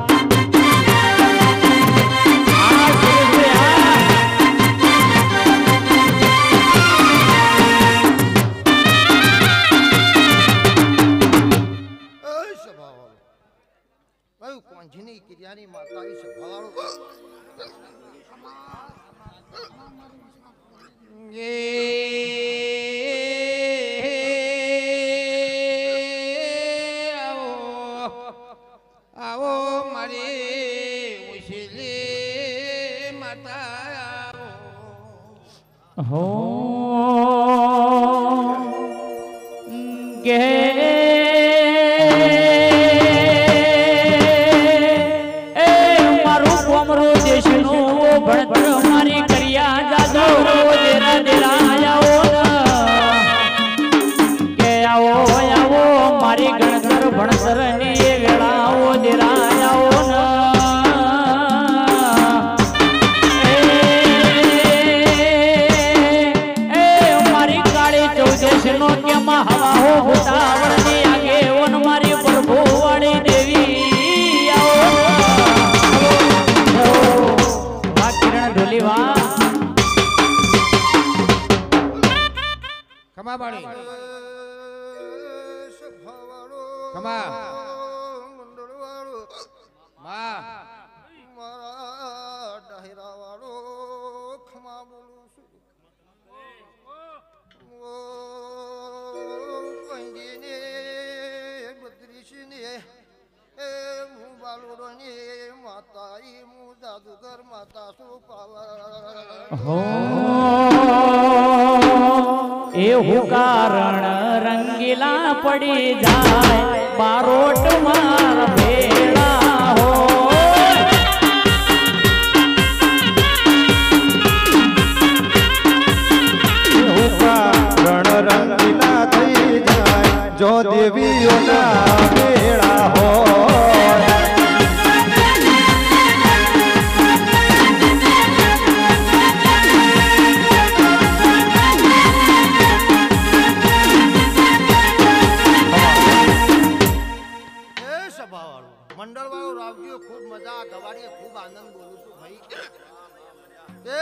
સભાવાળો કોંજીની કિરિયાની માતા સભાવાળો આવો મારી ઉછલી માતા હો ગે એ મારું કોમરો દેશનું ભણતર મારી કર્યા જાદો દેરા દેરા આવો કે આવો આવો મારી ગણતર ભણતર ની વેળા આવો દેરા આવો નો કે મહા હો ભૂતાવળ ની આગે ઓન મારી પ્રભુ વાળી દેવી આવો આ કિરણ ઢોલીવા ખમા મંડળવાળો માં મારા ડાયરાવાળો ખમા બોલું છું ઓ પંજીને બત્રીસને એ હું બાલુડોની માતા ઈ હું જાદુગર માતા શું પાવા એવું કારણ રંગીલા પડી જાય બારોટ માર ભેળા હો રણ રંગીલા થઈ જાય જો દેવીઓના મેળા હોય મંડળવાળો રાવજીઓ ખૂબ મજા ગવાડીએ ખૂબ આનંદ બોલું છું ભાઈ એ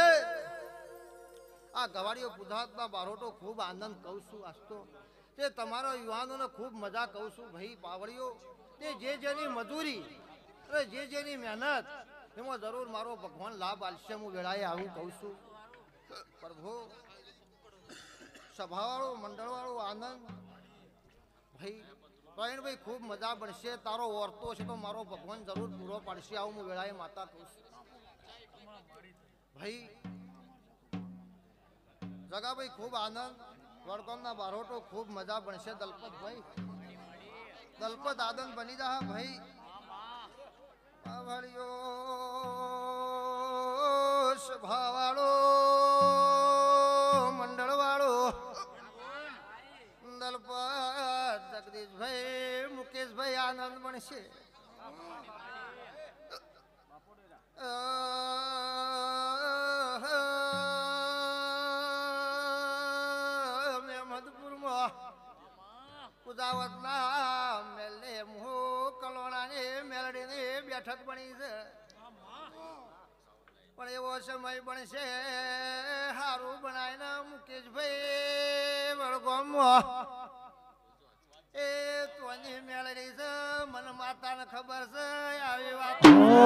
આ ગવાડીઓ પુધાતના બારોટો ખૂબ આનંદ કહું છું આસ્તો તે તમારા યુવાનોને ખૂબ મજા કહું છું ભાઈ પાવડીઓ તે જે જેની મજૂરી અને જે જેની મહેનત એમાં જરૂર મારો ભગવાન લાભ આલશે હું વેળાએ આવું કહું છું પ્રભુ સભાવાળો મંડળવાળો આનંદ ભાઈ પ્રવીણભાઈ ખૂબ મજા પડશે તારો વર્તો છે તો મારો ભગવાન જરૂર પૂરો પાડશે આવું હું વેળાએ માતા કહું છું ભાઈ જગાભાઈ ખૂબ આનંદ વડગામના બારોટો ખૂબ મજા બનશે દલપતભાઈ દલપત આનંદ બની જા ભાઈ સભાવાળો મંડળવાળો દલપત જગદીશભાઈ મુકેશભાઈ આનંદ બનશે ઉદાવતના મેલે મો કલોણાને મેલડીને બેઠક બની છે પણ એવો સમય બનશે હારું બનાવીને મુકેશભાઈ વડગામમાં એ તોની મેળડી છે મને માતાને ખબર છે આવી વાત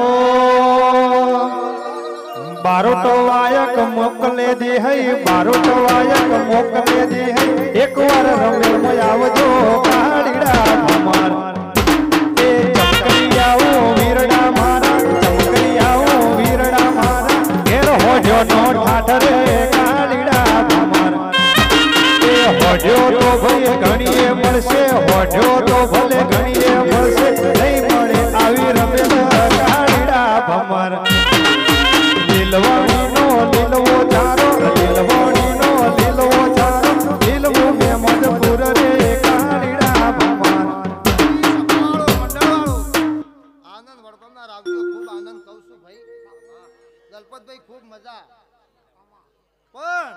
બારોટો વાયક મોકલે દે હઈ બારોટો વાયક મોકલે દે હઈ એકવાર રમે આવજો કાળીડા ભમાર એ ચમકરી આવો વીરડા મારા ચમકરી આવો વીરડા મારા ઘેર હોજો નો ઠાઠરે કાળીડા ભમાર એ હોજો તો ભલે ઘણીએ મળશે હોજો તો ભલે ઘણીએ મળશે નહીં મળે આવી રમે કાળીડા ભમાર લીલવાણીનો લીલવો ચારો લીલવાણીનો લીલવો ચારો લીલવો મે મજપુર રે કાળીડા ભમાર મંડળવાળો આનંદ વડગામના રાવજીઓ ખૂબ આનંદ કહું છું ભાઈ દલપતભાઈ ખૂબ મજા પણ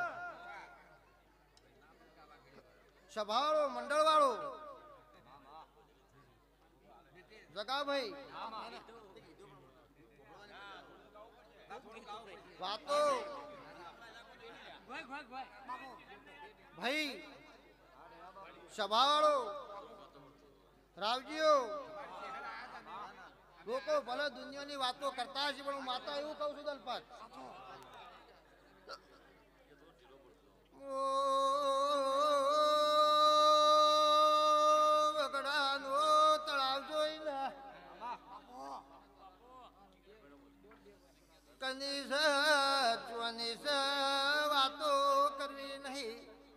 સભાવાળો મંડળવાળો જગાભાઈ વાતો ભાઈ સભાવાળો રાવજીઓ લોકો ભલે દુનિયાની વાતો કરતા હશે પણ હું માતા એવું કહું છું દલપત વગડાનો તળાવ જોઈને કનીસ ચોનીસ વાતો કરવી નહીં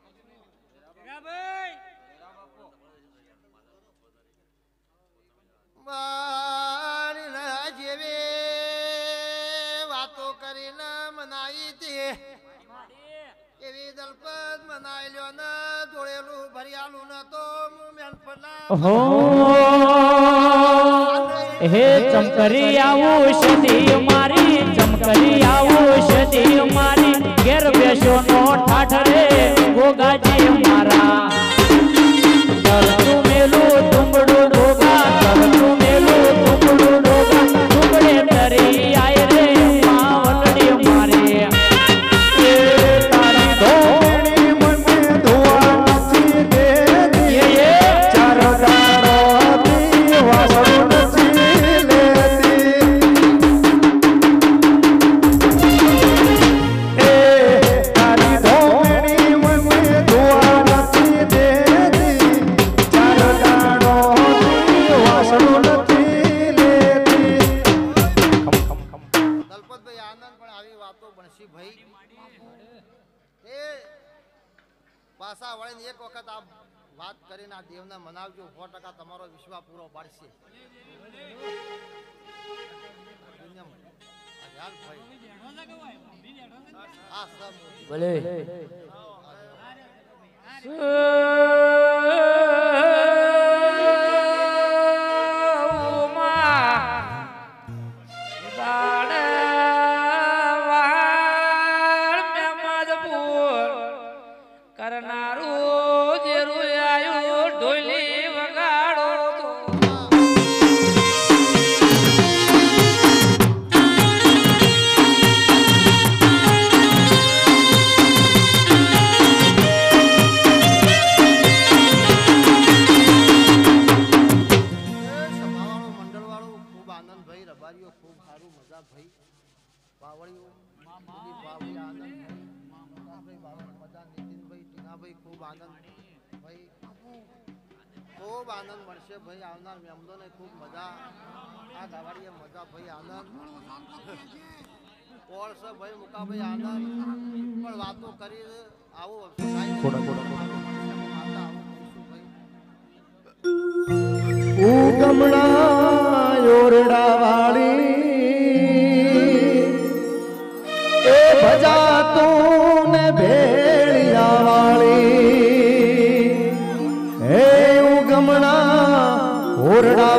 મારી જેવી વાતો કરીને મનાઈ તે એવી દલપત મનાઈ લ્યો ને જોડેલું ભરિયાલું ન તો હો હે ચમકરી આવું સદી મારી ચમકરી આવું સદી મારી ઘેર બેસો નો ઠાઠરે ગોગાજી મારા તરતું મેલું તુંબડું ડોગા તરતું મેલું તુંબડું ડોગા તુંબડે તરી આય રે માવલડી મારે તારી ધોણી મને ધોવા નથી દે ચાર દાડો ના દેવને મનાવજો 100% તમારો વિશ્વાસ પૂરો પાડશે ભલે ખૂબ આનંદ મળશે ભાઈ આવનાર મહેમાનોને ખૂબ મજા આ ગાવાડીએ મજા ભાઈ આનંદ કોળશે ભાઈ મુકાભાઈ આનંદ પણ વાતો કરી આવું ઉગમણા યોરડા વાળી એ ભજા તું ને ભેળિયા વાળી હે ઉગમણા ઓરડા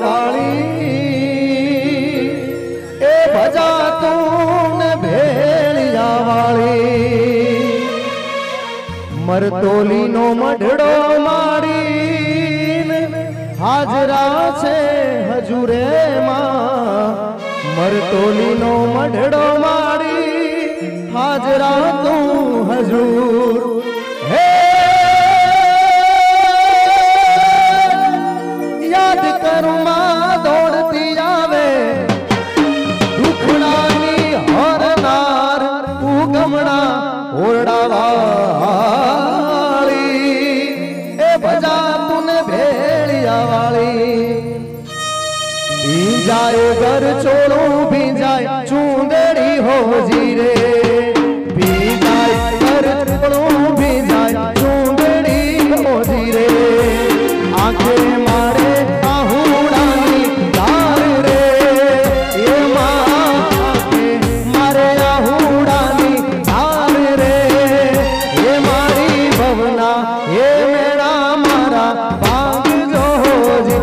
વાળી એ ભજા તું ને ભેળિયા વાળી મરતોલી નો મઢડો મારી હાજરા છે હજુરે માં મરતોલી નો મઢડો મારી હાજરા તું હજુર હે યાદ કરું માં દોડતી આવે દુખડાની હરનાર ઉગમણા ઓરડા વાળી એ ભજા તુને ભેળિયા વાળી ભીંજાય ઘર ચોળું ભીંજાય ચૂંદડી હોજી રે ભીંજાય ઘર ચોળું ભીંજાય ચૂંદડી હોજી રે આંખે મારે આહુડાની ધાર રે એમાં આંખે મારે આહુડાની ધાર રે એ મારી ભવના એ મેળા મારા ભાગ જોજી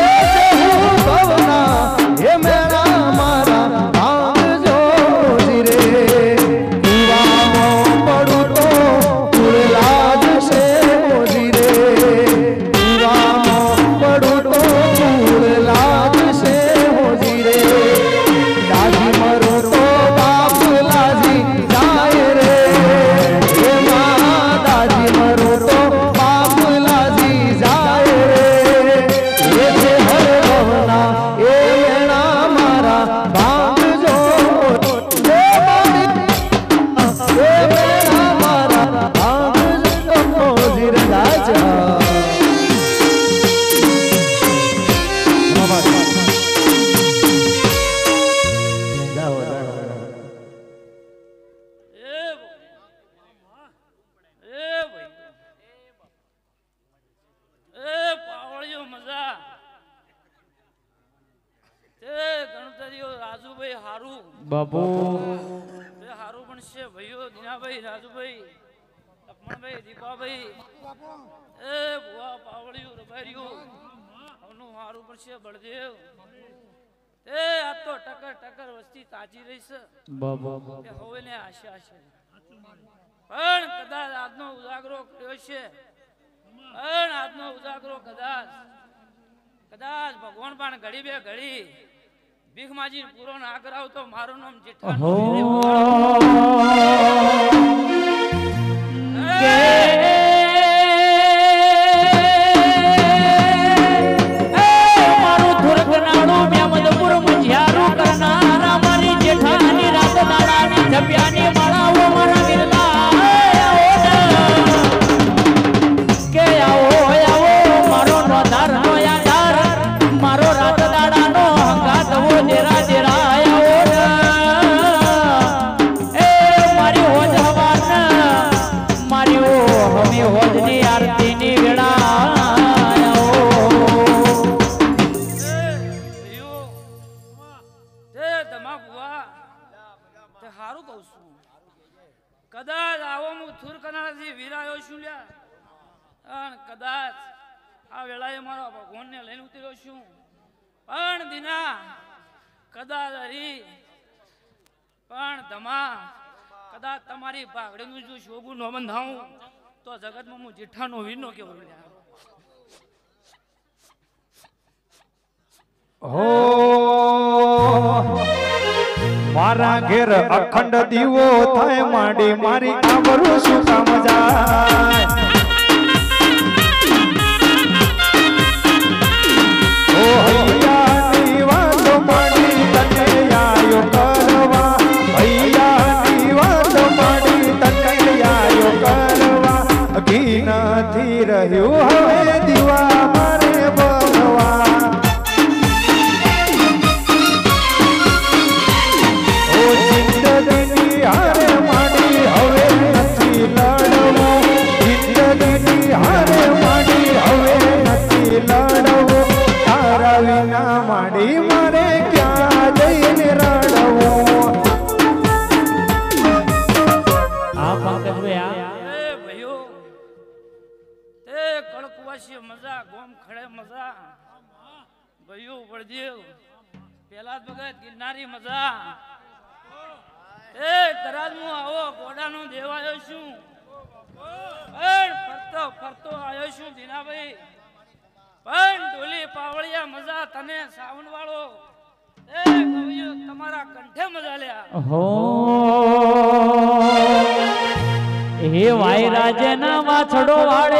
બાપુ હારું પણ છે ભાઈઓ દીનાભાઈ રાજુભાઈ લક્ષ્મણભાઈ દીપાભાઈ એ ભુવા પાવળિયું રબારિયું આવનું હારું પણ છે બળદેવ એ આ તો ટકર ટકર વસ્તી તાજી રહી છે બાપુ કે હવે ને આશા છે પણ કદાચ આજનો ઉજાગરો કર્યો છે પણ આજનો ઉજાગરો કદાચ ભગવાન પણ ઘડી બે ઘડી ભીખમાજી પૂરો ના કરાવ તો મારું નામ જેઠા મારું ધુરગનાડું મેમદપુર મજિયારું કરનારા મારી જેઠાની રાત દાડાની જપ્યાની માળાઓ મારા વિરલા કે આવો મારો નોધાર નો યાદાર મારો રાત દાડાનો હંગાત વો દેરા દેરા આવો એ મારી હોજ હું થુર કનાળાથી વીરાયો છું લ્યા અને કદાચ આ વેળાએ મારા ભગવાનને લઈને ઉતર્યો છું પણ દીના કદાચ હરી પણ ધમા કદાચ તમારી પાઘડીનું જો શોભું ન બંધાવું તો જગતમાં હું જેઠાનો વીરનો કેવો લ્યા હો મારા ઘેર અખંડ દીવો થાય માંડી મારી આબરૂ શું કામ જાય ઓ હૈયાની વાતો માંડી તને આયો કરવા હૈયાની વાતો માંડી તને આયો કરવા ઘી નથી રહ્યું હવે દીવા મારે બનવા હારે માડી હવે નથી લડવું જિંદગીની હારે માડી હવે નથી લડવું તારા વિના માડી મારે ક્યાં જઈને રડવું આ પંકજભાઈ આ એ ભાઈઓ એ કડકવાસી મજા ગોમ ખડે મજા ભાઈઓ વળદેવ પેલા ભગત ગિરનારી મજા એ કરાજમાં આવો ગોડાનો દેવાયો છું પણ ફરતો ફરતો આવ્યો છું દીનાભાઈ પણ ડોલી પાવળિયા મજા તને સાવન વાળો એ કવિયો તમારા કંઠે મજા લ્યા હો હે વાયરાજના વાછડો વાળે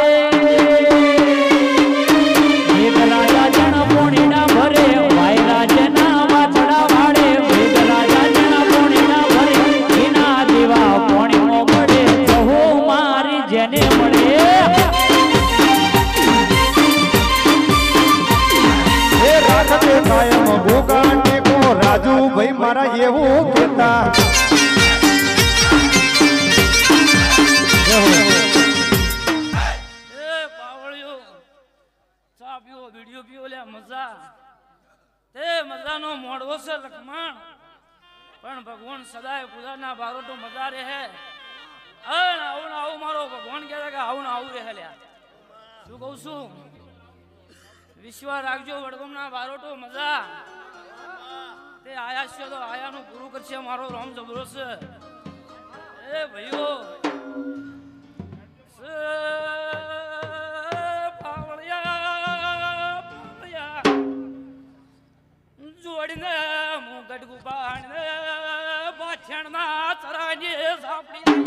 એક રાજા જણ પોણીના ભરે વાયરાજના વાછડા વાળે એક રાજા જણ પોણીના ભરે એના દેવા પોણીનો મળે બહુ મારી જેને મળે એ રાખતે કાયમ ભૂકાંડે કો રાજુભાઈ મારા એવું કહેતા વિડિયો પીઓ લે મજા તે મજાનો મોડવો છે લખમણ પણ ભગવાન સદાય પૂજાના બારોટો મજા રહે આવું આવું મારો ભગવાન કહેતા કે આવું આવું રહે લ્યા શું કહું છું વિશ્વ રાખજો વડગમના બારોટો મજા તે આયા છે તો આયાનું પૂરું કરશે મારો રામ જબરો છે એ ભાઈઓ જોડીને મુગટ ગુબાણને પાછણના ચરાજે સાપડી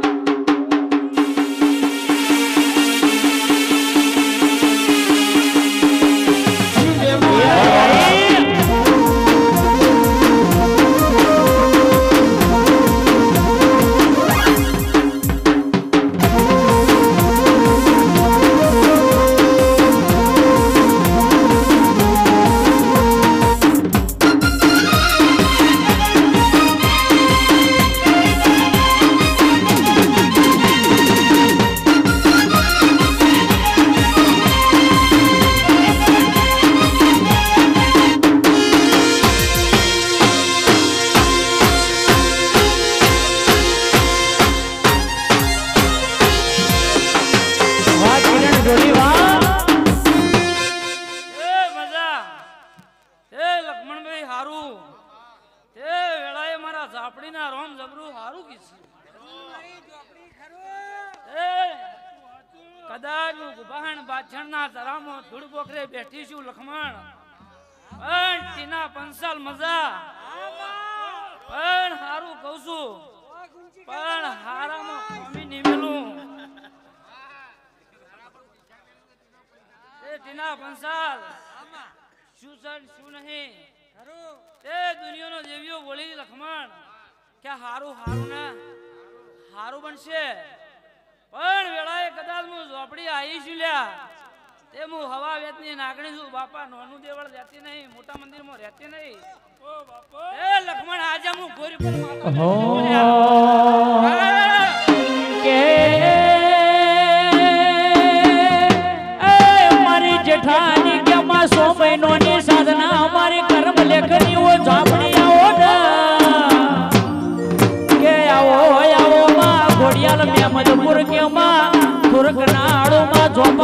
બેઠી છું લખમણ પણ ટીના પંસાલ મજા પણ હારું કહું છું પણ હારામાં કોમી નિમેલું એ ટીના પંસાલ શું સર શું નહીં એ દુનિયાનો દેવીઓ બોલી લખમણ કે હારું હારું ને હારું બનશે પણ વેળાએ કદાચ હું ઝોપડી આવી છું લ્યા તે હું હવા વેતની નાગણી છું બાપા નોનું દેવળ રહેતી નહીં મોટા મંદિરમાં રહેતી નહીં એ લક્ષ્મણ આજે હું ગોરી પર મારી જેઠાની કે માં 100 મહિનોની સાધના અમારી કર્મ લેખની ઓ ઝાપડી આવો ને કે આવો આવો માં ઘોડિયાલ મેમદ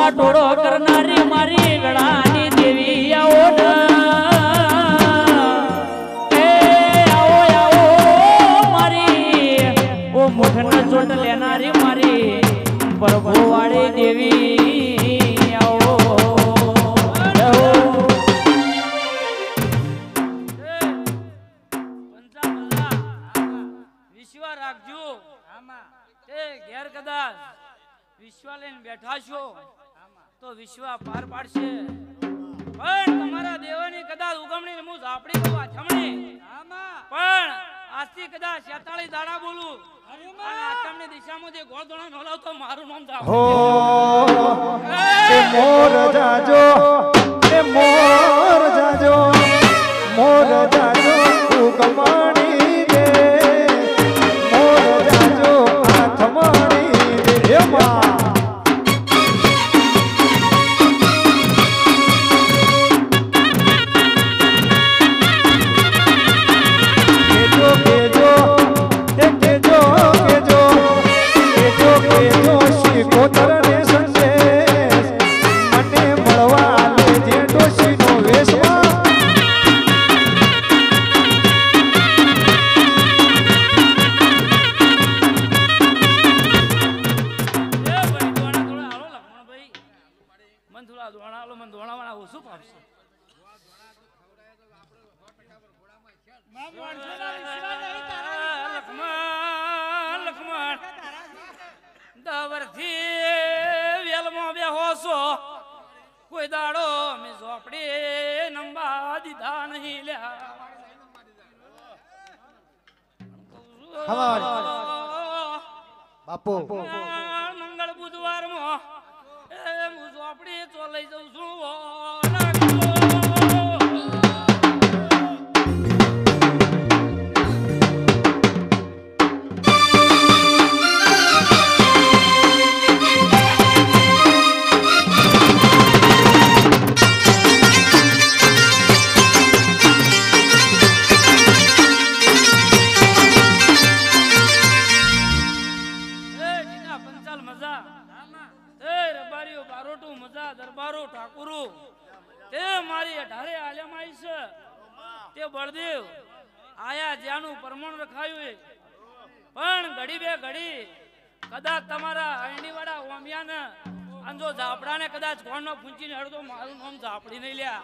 પાટોળો કરનારી મારી વેળાની દેવી આવો ને એ આવો આવો મારી ઓ મુઠને ચોટ લેનારી મારી પ્રભુ વાળી દેવી આવો વિશ્વા રાખજો એ ઘેર કદાચ વિશ્વા લઈને બેઠા છો તો વિશ્વા પાર પાડશે પણ તમારા દેવાની કદાચ ઉગમણી હું ઝાપડી કહું આથમણી પણ આજથી કદાચ 46 દાડા બોલું અને આથમણી દિશામાં જે ગોળ દોણા નોલાવતો મારું નામ ઝાપડી હો એ મોર જાજો એ મોર જાજો મોર જાજો તું કમાણી દે મોર જાજો આથમણી દે માં કોતરને સંદેશ મને મળવા લેજે ડોશીનો વેશમાં કોઈ દાડો મેં ઝોપડી નંબા દીધા નહીં લ્યા બાપુ મંગળ બુધવાર માં હું ઝોપડી તો લઈ જઉં છું બળદેવ આયા જ્યાંનું પરમણ રખાયું પણ ઘડી બે ઘડી કદાચ તમારા અરણીવાડા ઓમિયાને અને જો ઝાપડાને કદાચ કોણનો ફૂંચીને હળતો મારું નામ ઝાપડી નહીં લ્યા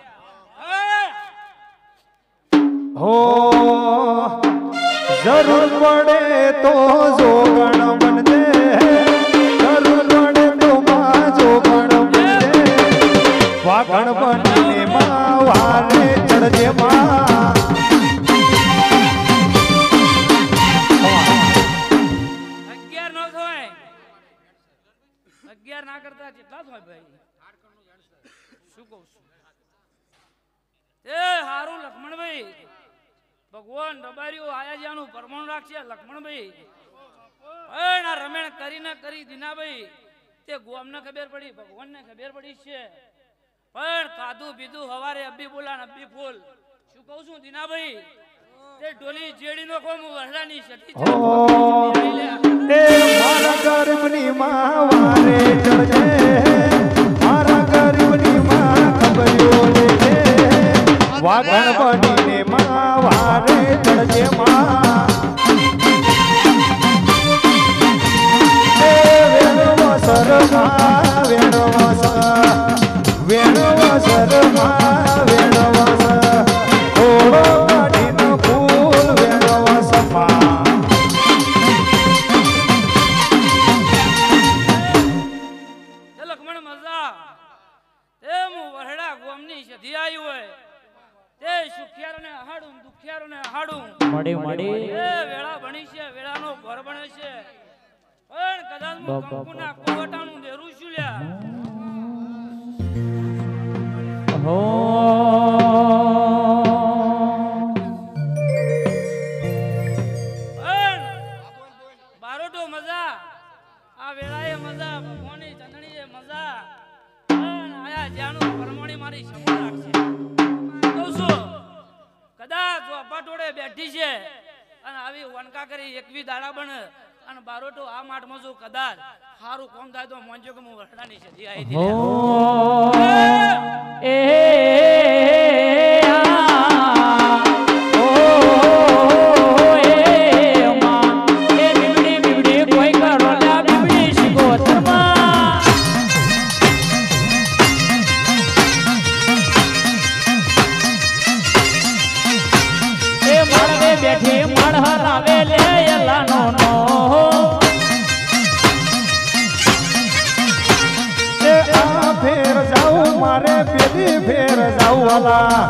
હો જરૂર પડે તો જોગણ બનજે જરૂર પડે તો માં જોગણ બનજે વાગણ બનીને માં વારે ચડજે માં 11 ના કરતા કેટલા થાય ભાઈ શું કહું છું એ હારું લક્ષ્મણભાઈ ભગવાન રબારીઓ આયા જ્યાંનું પરમાણ રાખશે લક્ષ્મણભાઈ પણ આ રમેણ કરીને કરી દીનાભાઈ તે ગોમને ખબર પડી ભગવાનને ખબર પડી છે પણ કાધું પીધું હવારે અબ્બી બોલાન અબ્બી ફૂલ શું કહું છું દીનાભાઈ તે ડોલી જેડી નો કોમ વરડાની સટી એ મારા ગરીબની માં વારે ચડજે મારા ગરીબની માં ખબર્યો લેજે વાગણ બનીને માં વારે ચડજે માં એ વેણવા સરમાં વેણવા સરમાં વેણવા થોડો કાઢીને ફૂલ વેણવા સમાં મડી મડી એ વેળા ભણી છે વેળાનો ઘર બને છે પણ કદાચ હું કંકુના કોવટાનું દેરું છું લ્યા હો બારોટો મજા આ વેળાએ મજા ભગવાનની ચંદણીએ મજા પણ આયા જ્યાંનું પરમણી મારી સમૂહ રાખશે કહું છું કદાચ અપાટોડે બેઠી છે અને આવી વનકા કરી એકવી દાડા બને અને બારોટો આ માટમાં જો કદાચ સારું કોમ થાય તો મોંજો કે હું વરડાની સદી આવી હો દીધી એ બેઠી મળ હરાવે લે એલાનો નો એ આ ફેર જાઉં મારે પેલી ફેર જાઉં વાલા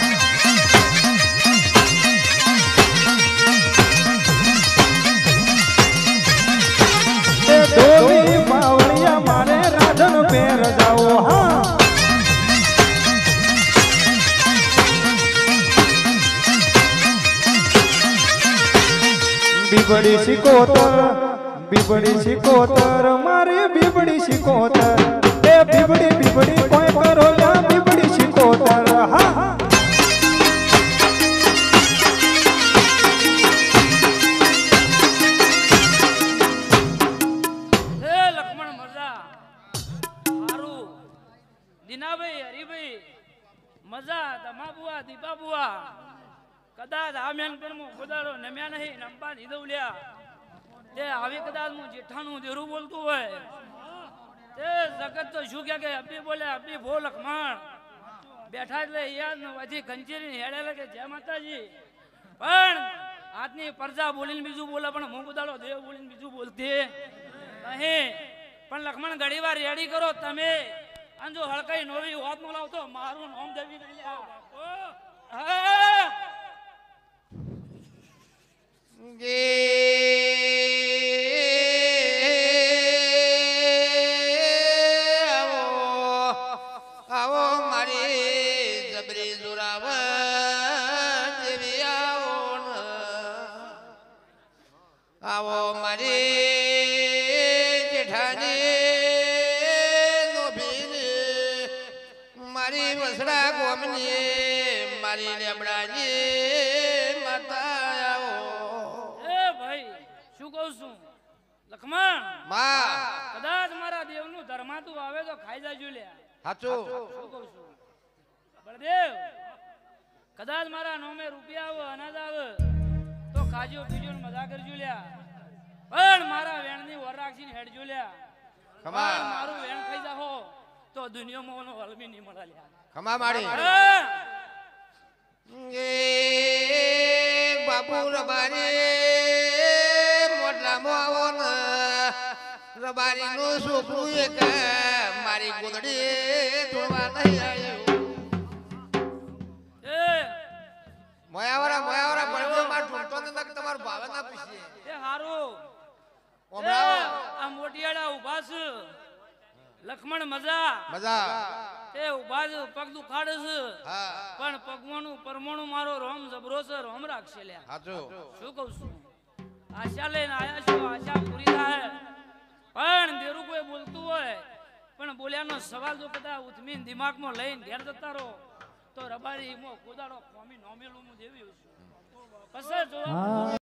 એ ડોલી બાવળિયા મારે રાજન ફેર જાઉં હા બીબડી શિકોતર મારી બીબડી શિકોતર એ બીબડી કોઈ કરો યા બીબડી શિકોતર હા એ લક્ષ્મણ મજા હારું દીનાભાઈ હરીભાઈ મજા દમાબુઆ દીપાબુઆ કદાચ આ મેન પર હું ગોદાડો નમ્યા નહીં નંબા દીધો લ્યા તે આવી કદાચ હું જેઠાનું દેરું બોલતું હોય તે જગત તો શું કે અબી બોલે અબી ભો લખમણ બેઠા એટલે યાદ ન વધી કંચેરી હેડે કે જય માતાજી પણ આજની પ્રજા બોલીને બીજું બોલે પણ હું ગોદાડો દેવ બોલીને બીજું બોલતી નહીં પણ લખમણ ઘડી વાર રેડી કરો તમે અને જો હળકાઈ નોવી હોત નો લાવતો મારું નામ દેવી નહીં લ્યા આવો મારી જબરી જોરાવર જેવી આવો મારી જેઠાની નોભીની મારી વસડા ગોમની મારી લેબડાની માતા શું કહું છું લખમણ માં કદાચ મારા દેવનું ધર્માતું આવે તો ખાઈ જાજો લે હાચું શું કહું છું બળદેવ કદાચ મારા નોમે રૂપિયા આવે અનાજ આવે તો ખાજો પીજો ને મજા કરજો લ્યા પણ મારા વેણની વર રાખીને હેડજો લ્યા ખમા મારું વેણ ખાઈ જાહો તો દુનિયામાં ઓનો હલમી નહીં મળે લ્યા ખમા માડી એ બાપુ રબારી મોટલામાં આવો ને રબારી નું છોકરું એક મારી ગોદડી ધોવા નહીં આવ્યું મોયાવાળા બળજો માર ઢૂંઢતો ને તમારું ભાવે ના પૂછીએ એ હારું આ મોટિયાડા ઉભા છે લખમણ મજા તે ઉભા છે પગ દુખાડે છે પણ પગવાનું પરમાણુ મારો રોમ જબરો છે રોમ રાખશે લ્યા હાચું શું કહું છું આશા લઈને આયા છો આશા પૂરી થાય પણ દેરું કોઈ બોલતું હોય પણ બોલ્યાનો સવાલ જો કદાચ ઉથમીન દિમાગમાં લઈને ઘેર જતા રહો તો રબારી મો કોદાડો કોમી નોમેલું હું દેવી છું પછી જો